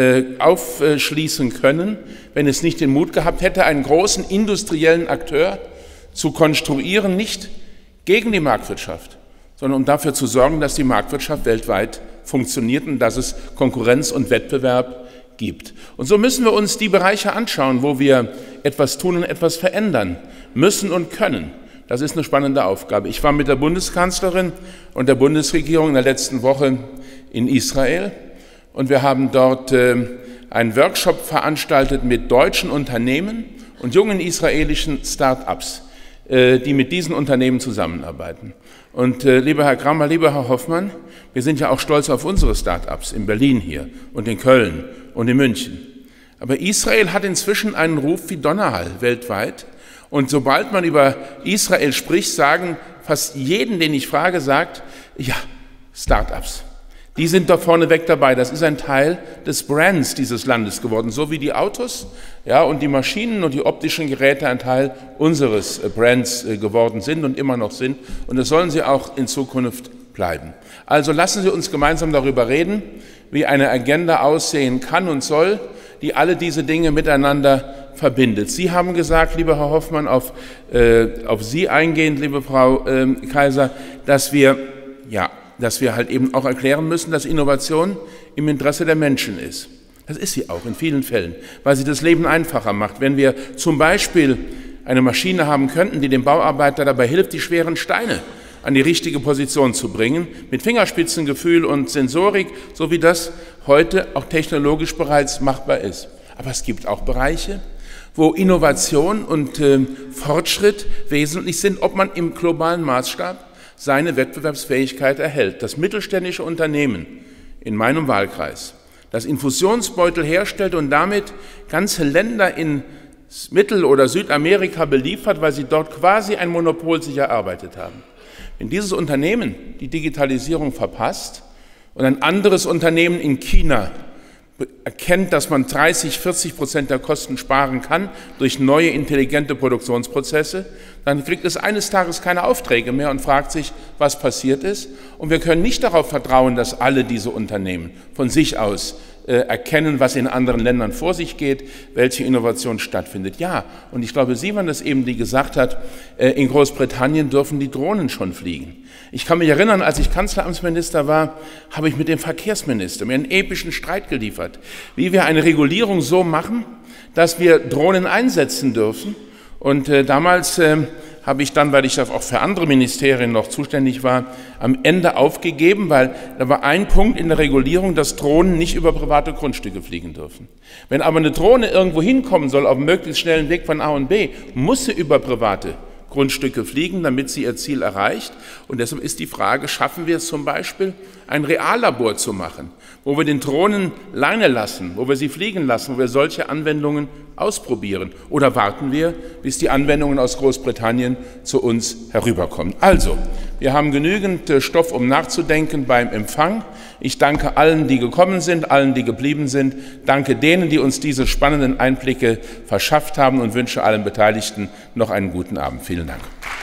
A: aufschließen können, wenn es nicht den Mut gehabt hätte, einen großen industriellen Akteur zu konstruieren, nicht gegen die Marktwirtschaft, sondern um dafür zu sorgen, dass die Marktwirtschaft weltweit funktioniert und dass es Konkurrenz und Wettbewerb gibt. Und so müssen wir uns die Bereiche anschauen, wo wir etwas tun und etwas verändern müssen und können. Das ist eine spannende Aufgabe. Ich war mit der Bundeskanzlerin und der Bundesregierung in der letzten Woche in Israel. Und wir haben dort äh, einen Workshop veranstaltet mit deutschen Unternehmen und jungen israelischen Start-ups, äh, die mit diesen Unternehmen zusammenarbeiten. Und äh, lieber Herr Cramer, lieber Herr Hoffmann, wir sind ja auch stolz auf unsere Start-ups in Berlin hier und in Köln und in München. Aber Israel hat inzwischen einen Ruf wie Donnerhall weltweit. Und sobald man über Israel spricht, sagen fast jeden, den ich frage, sagt, ja, Start-ups. Die sind da vorneweg dabei. Das ist ein Teil des Brands dieses Landes geworden, so wie die Autos, ja, und die Maschinen und die optischen Geräte ein Teil unseres Brands geworden sind und immer noch sind. Und das sollen sie auch in Zukunft bleiben. Also lassen Sie uns gemeinsam darüber reden, wie eine Agenda aussehen kann und soll, die alle diese Dinge miteinander verbindet. Sie haben gesagt, lieber Herr Hoffmann, auf, äh, auf Sie eingehend, liebe Frau äh, Kaiser, dass wir, ja, dass wir halt eben auch erklären müssen, dass Innovation im Interesse der Menschen ist. Das ist sie auch in vielen Fällen, weil sie das Leben einfacher macht. Wenn wir zum Beispiel eine Maschine haben könnten, die dem Bauarbeiter dabei hilft, die schweren Steine an die richtige Position zu bringen, mit Fingerspitzengefühl und Sensorik, so wie das heute auch technologisch bereits machbar ist. Aber es gibt auch Bereiche, wo Innovation und äh, Fortschritt wesentlich sind, ob man im globalen Maßstab seine Wettbewerbsfähigkeit erhält. Das mittelständische Unternehmen in meinem Wahlkreis, das Infusionsbeutel herstellt und damit ganze Länder in Mittel- oder Südamerika beliefert, weil sie dort quasi ein Monopol sich erarbeitet haben. Wenn dieses Unternehmen die Digitalisierung verpasst und ein anderes Unternehmen in China erkennt, dass man dreißig, vierzig Prozent der Kosten sparen kann durch neue intelligente Produktionsprozesse, dann kriegt es eines Tages keine Aufträge mehr und fragt sich, was passiert ist. Und wir können nicht darauf vertrauen, dass alle diese Unternehmen von sich aus äh, erkennen, was in anderen Ländern vor sich geht, welche Innovation stattfindet. Ja, und ich glaube, Sie waren das eben, die gesagt hat, äh, in Großbritannien dürfen die Drohnen schon fliegen. Ich kann mich erinnern, als ich Kanzleramtsminister war, habe ich mit dem Verkehrsminister mir einen epischen Streit geliefert, wie wir eine Regulierung so machen, dass wir Drohnen einsetzen dürfen. Und äh, damals äh, habe ich dann, weil ich auch für andere Ministerien noch zuständig war, am Ende aufgegeben, weil da war ein Punkt in der Regulierung, dass Drohnen nicht über private Grundstücke fliegen dürfen. Wenn aber eine Drohne irgendwo hinkommen soll, auf einem möglichst schnellen Weg von A und B, muss sie über private Grundstücke fliegen, damit sie ihr Ziel erreicht. Und deshalb ist die Frage, schaffen wir es zum Beispiel, ein Reallabor zu machen, wo wir den Drohnen Leine lassen, wo wir sie fliegen lassen, wo wir solche Anwendungen ausprobieren? Oder warten wir, bis die Anwendungen aus Großbritannien zu uns herüberkommen? Also, wir haben genügend Stoff, um nachzudenken beim Empfang. Ich danke allen, die gekommen sind, allen, die geblieben sind. Danke denen, die uns diese spannenden Einblicke verschafft haben und wünsche allen Beteiligten noch einen guten Abend. Vielen Dank.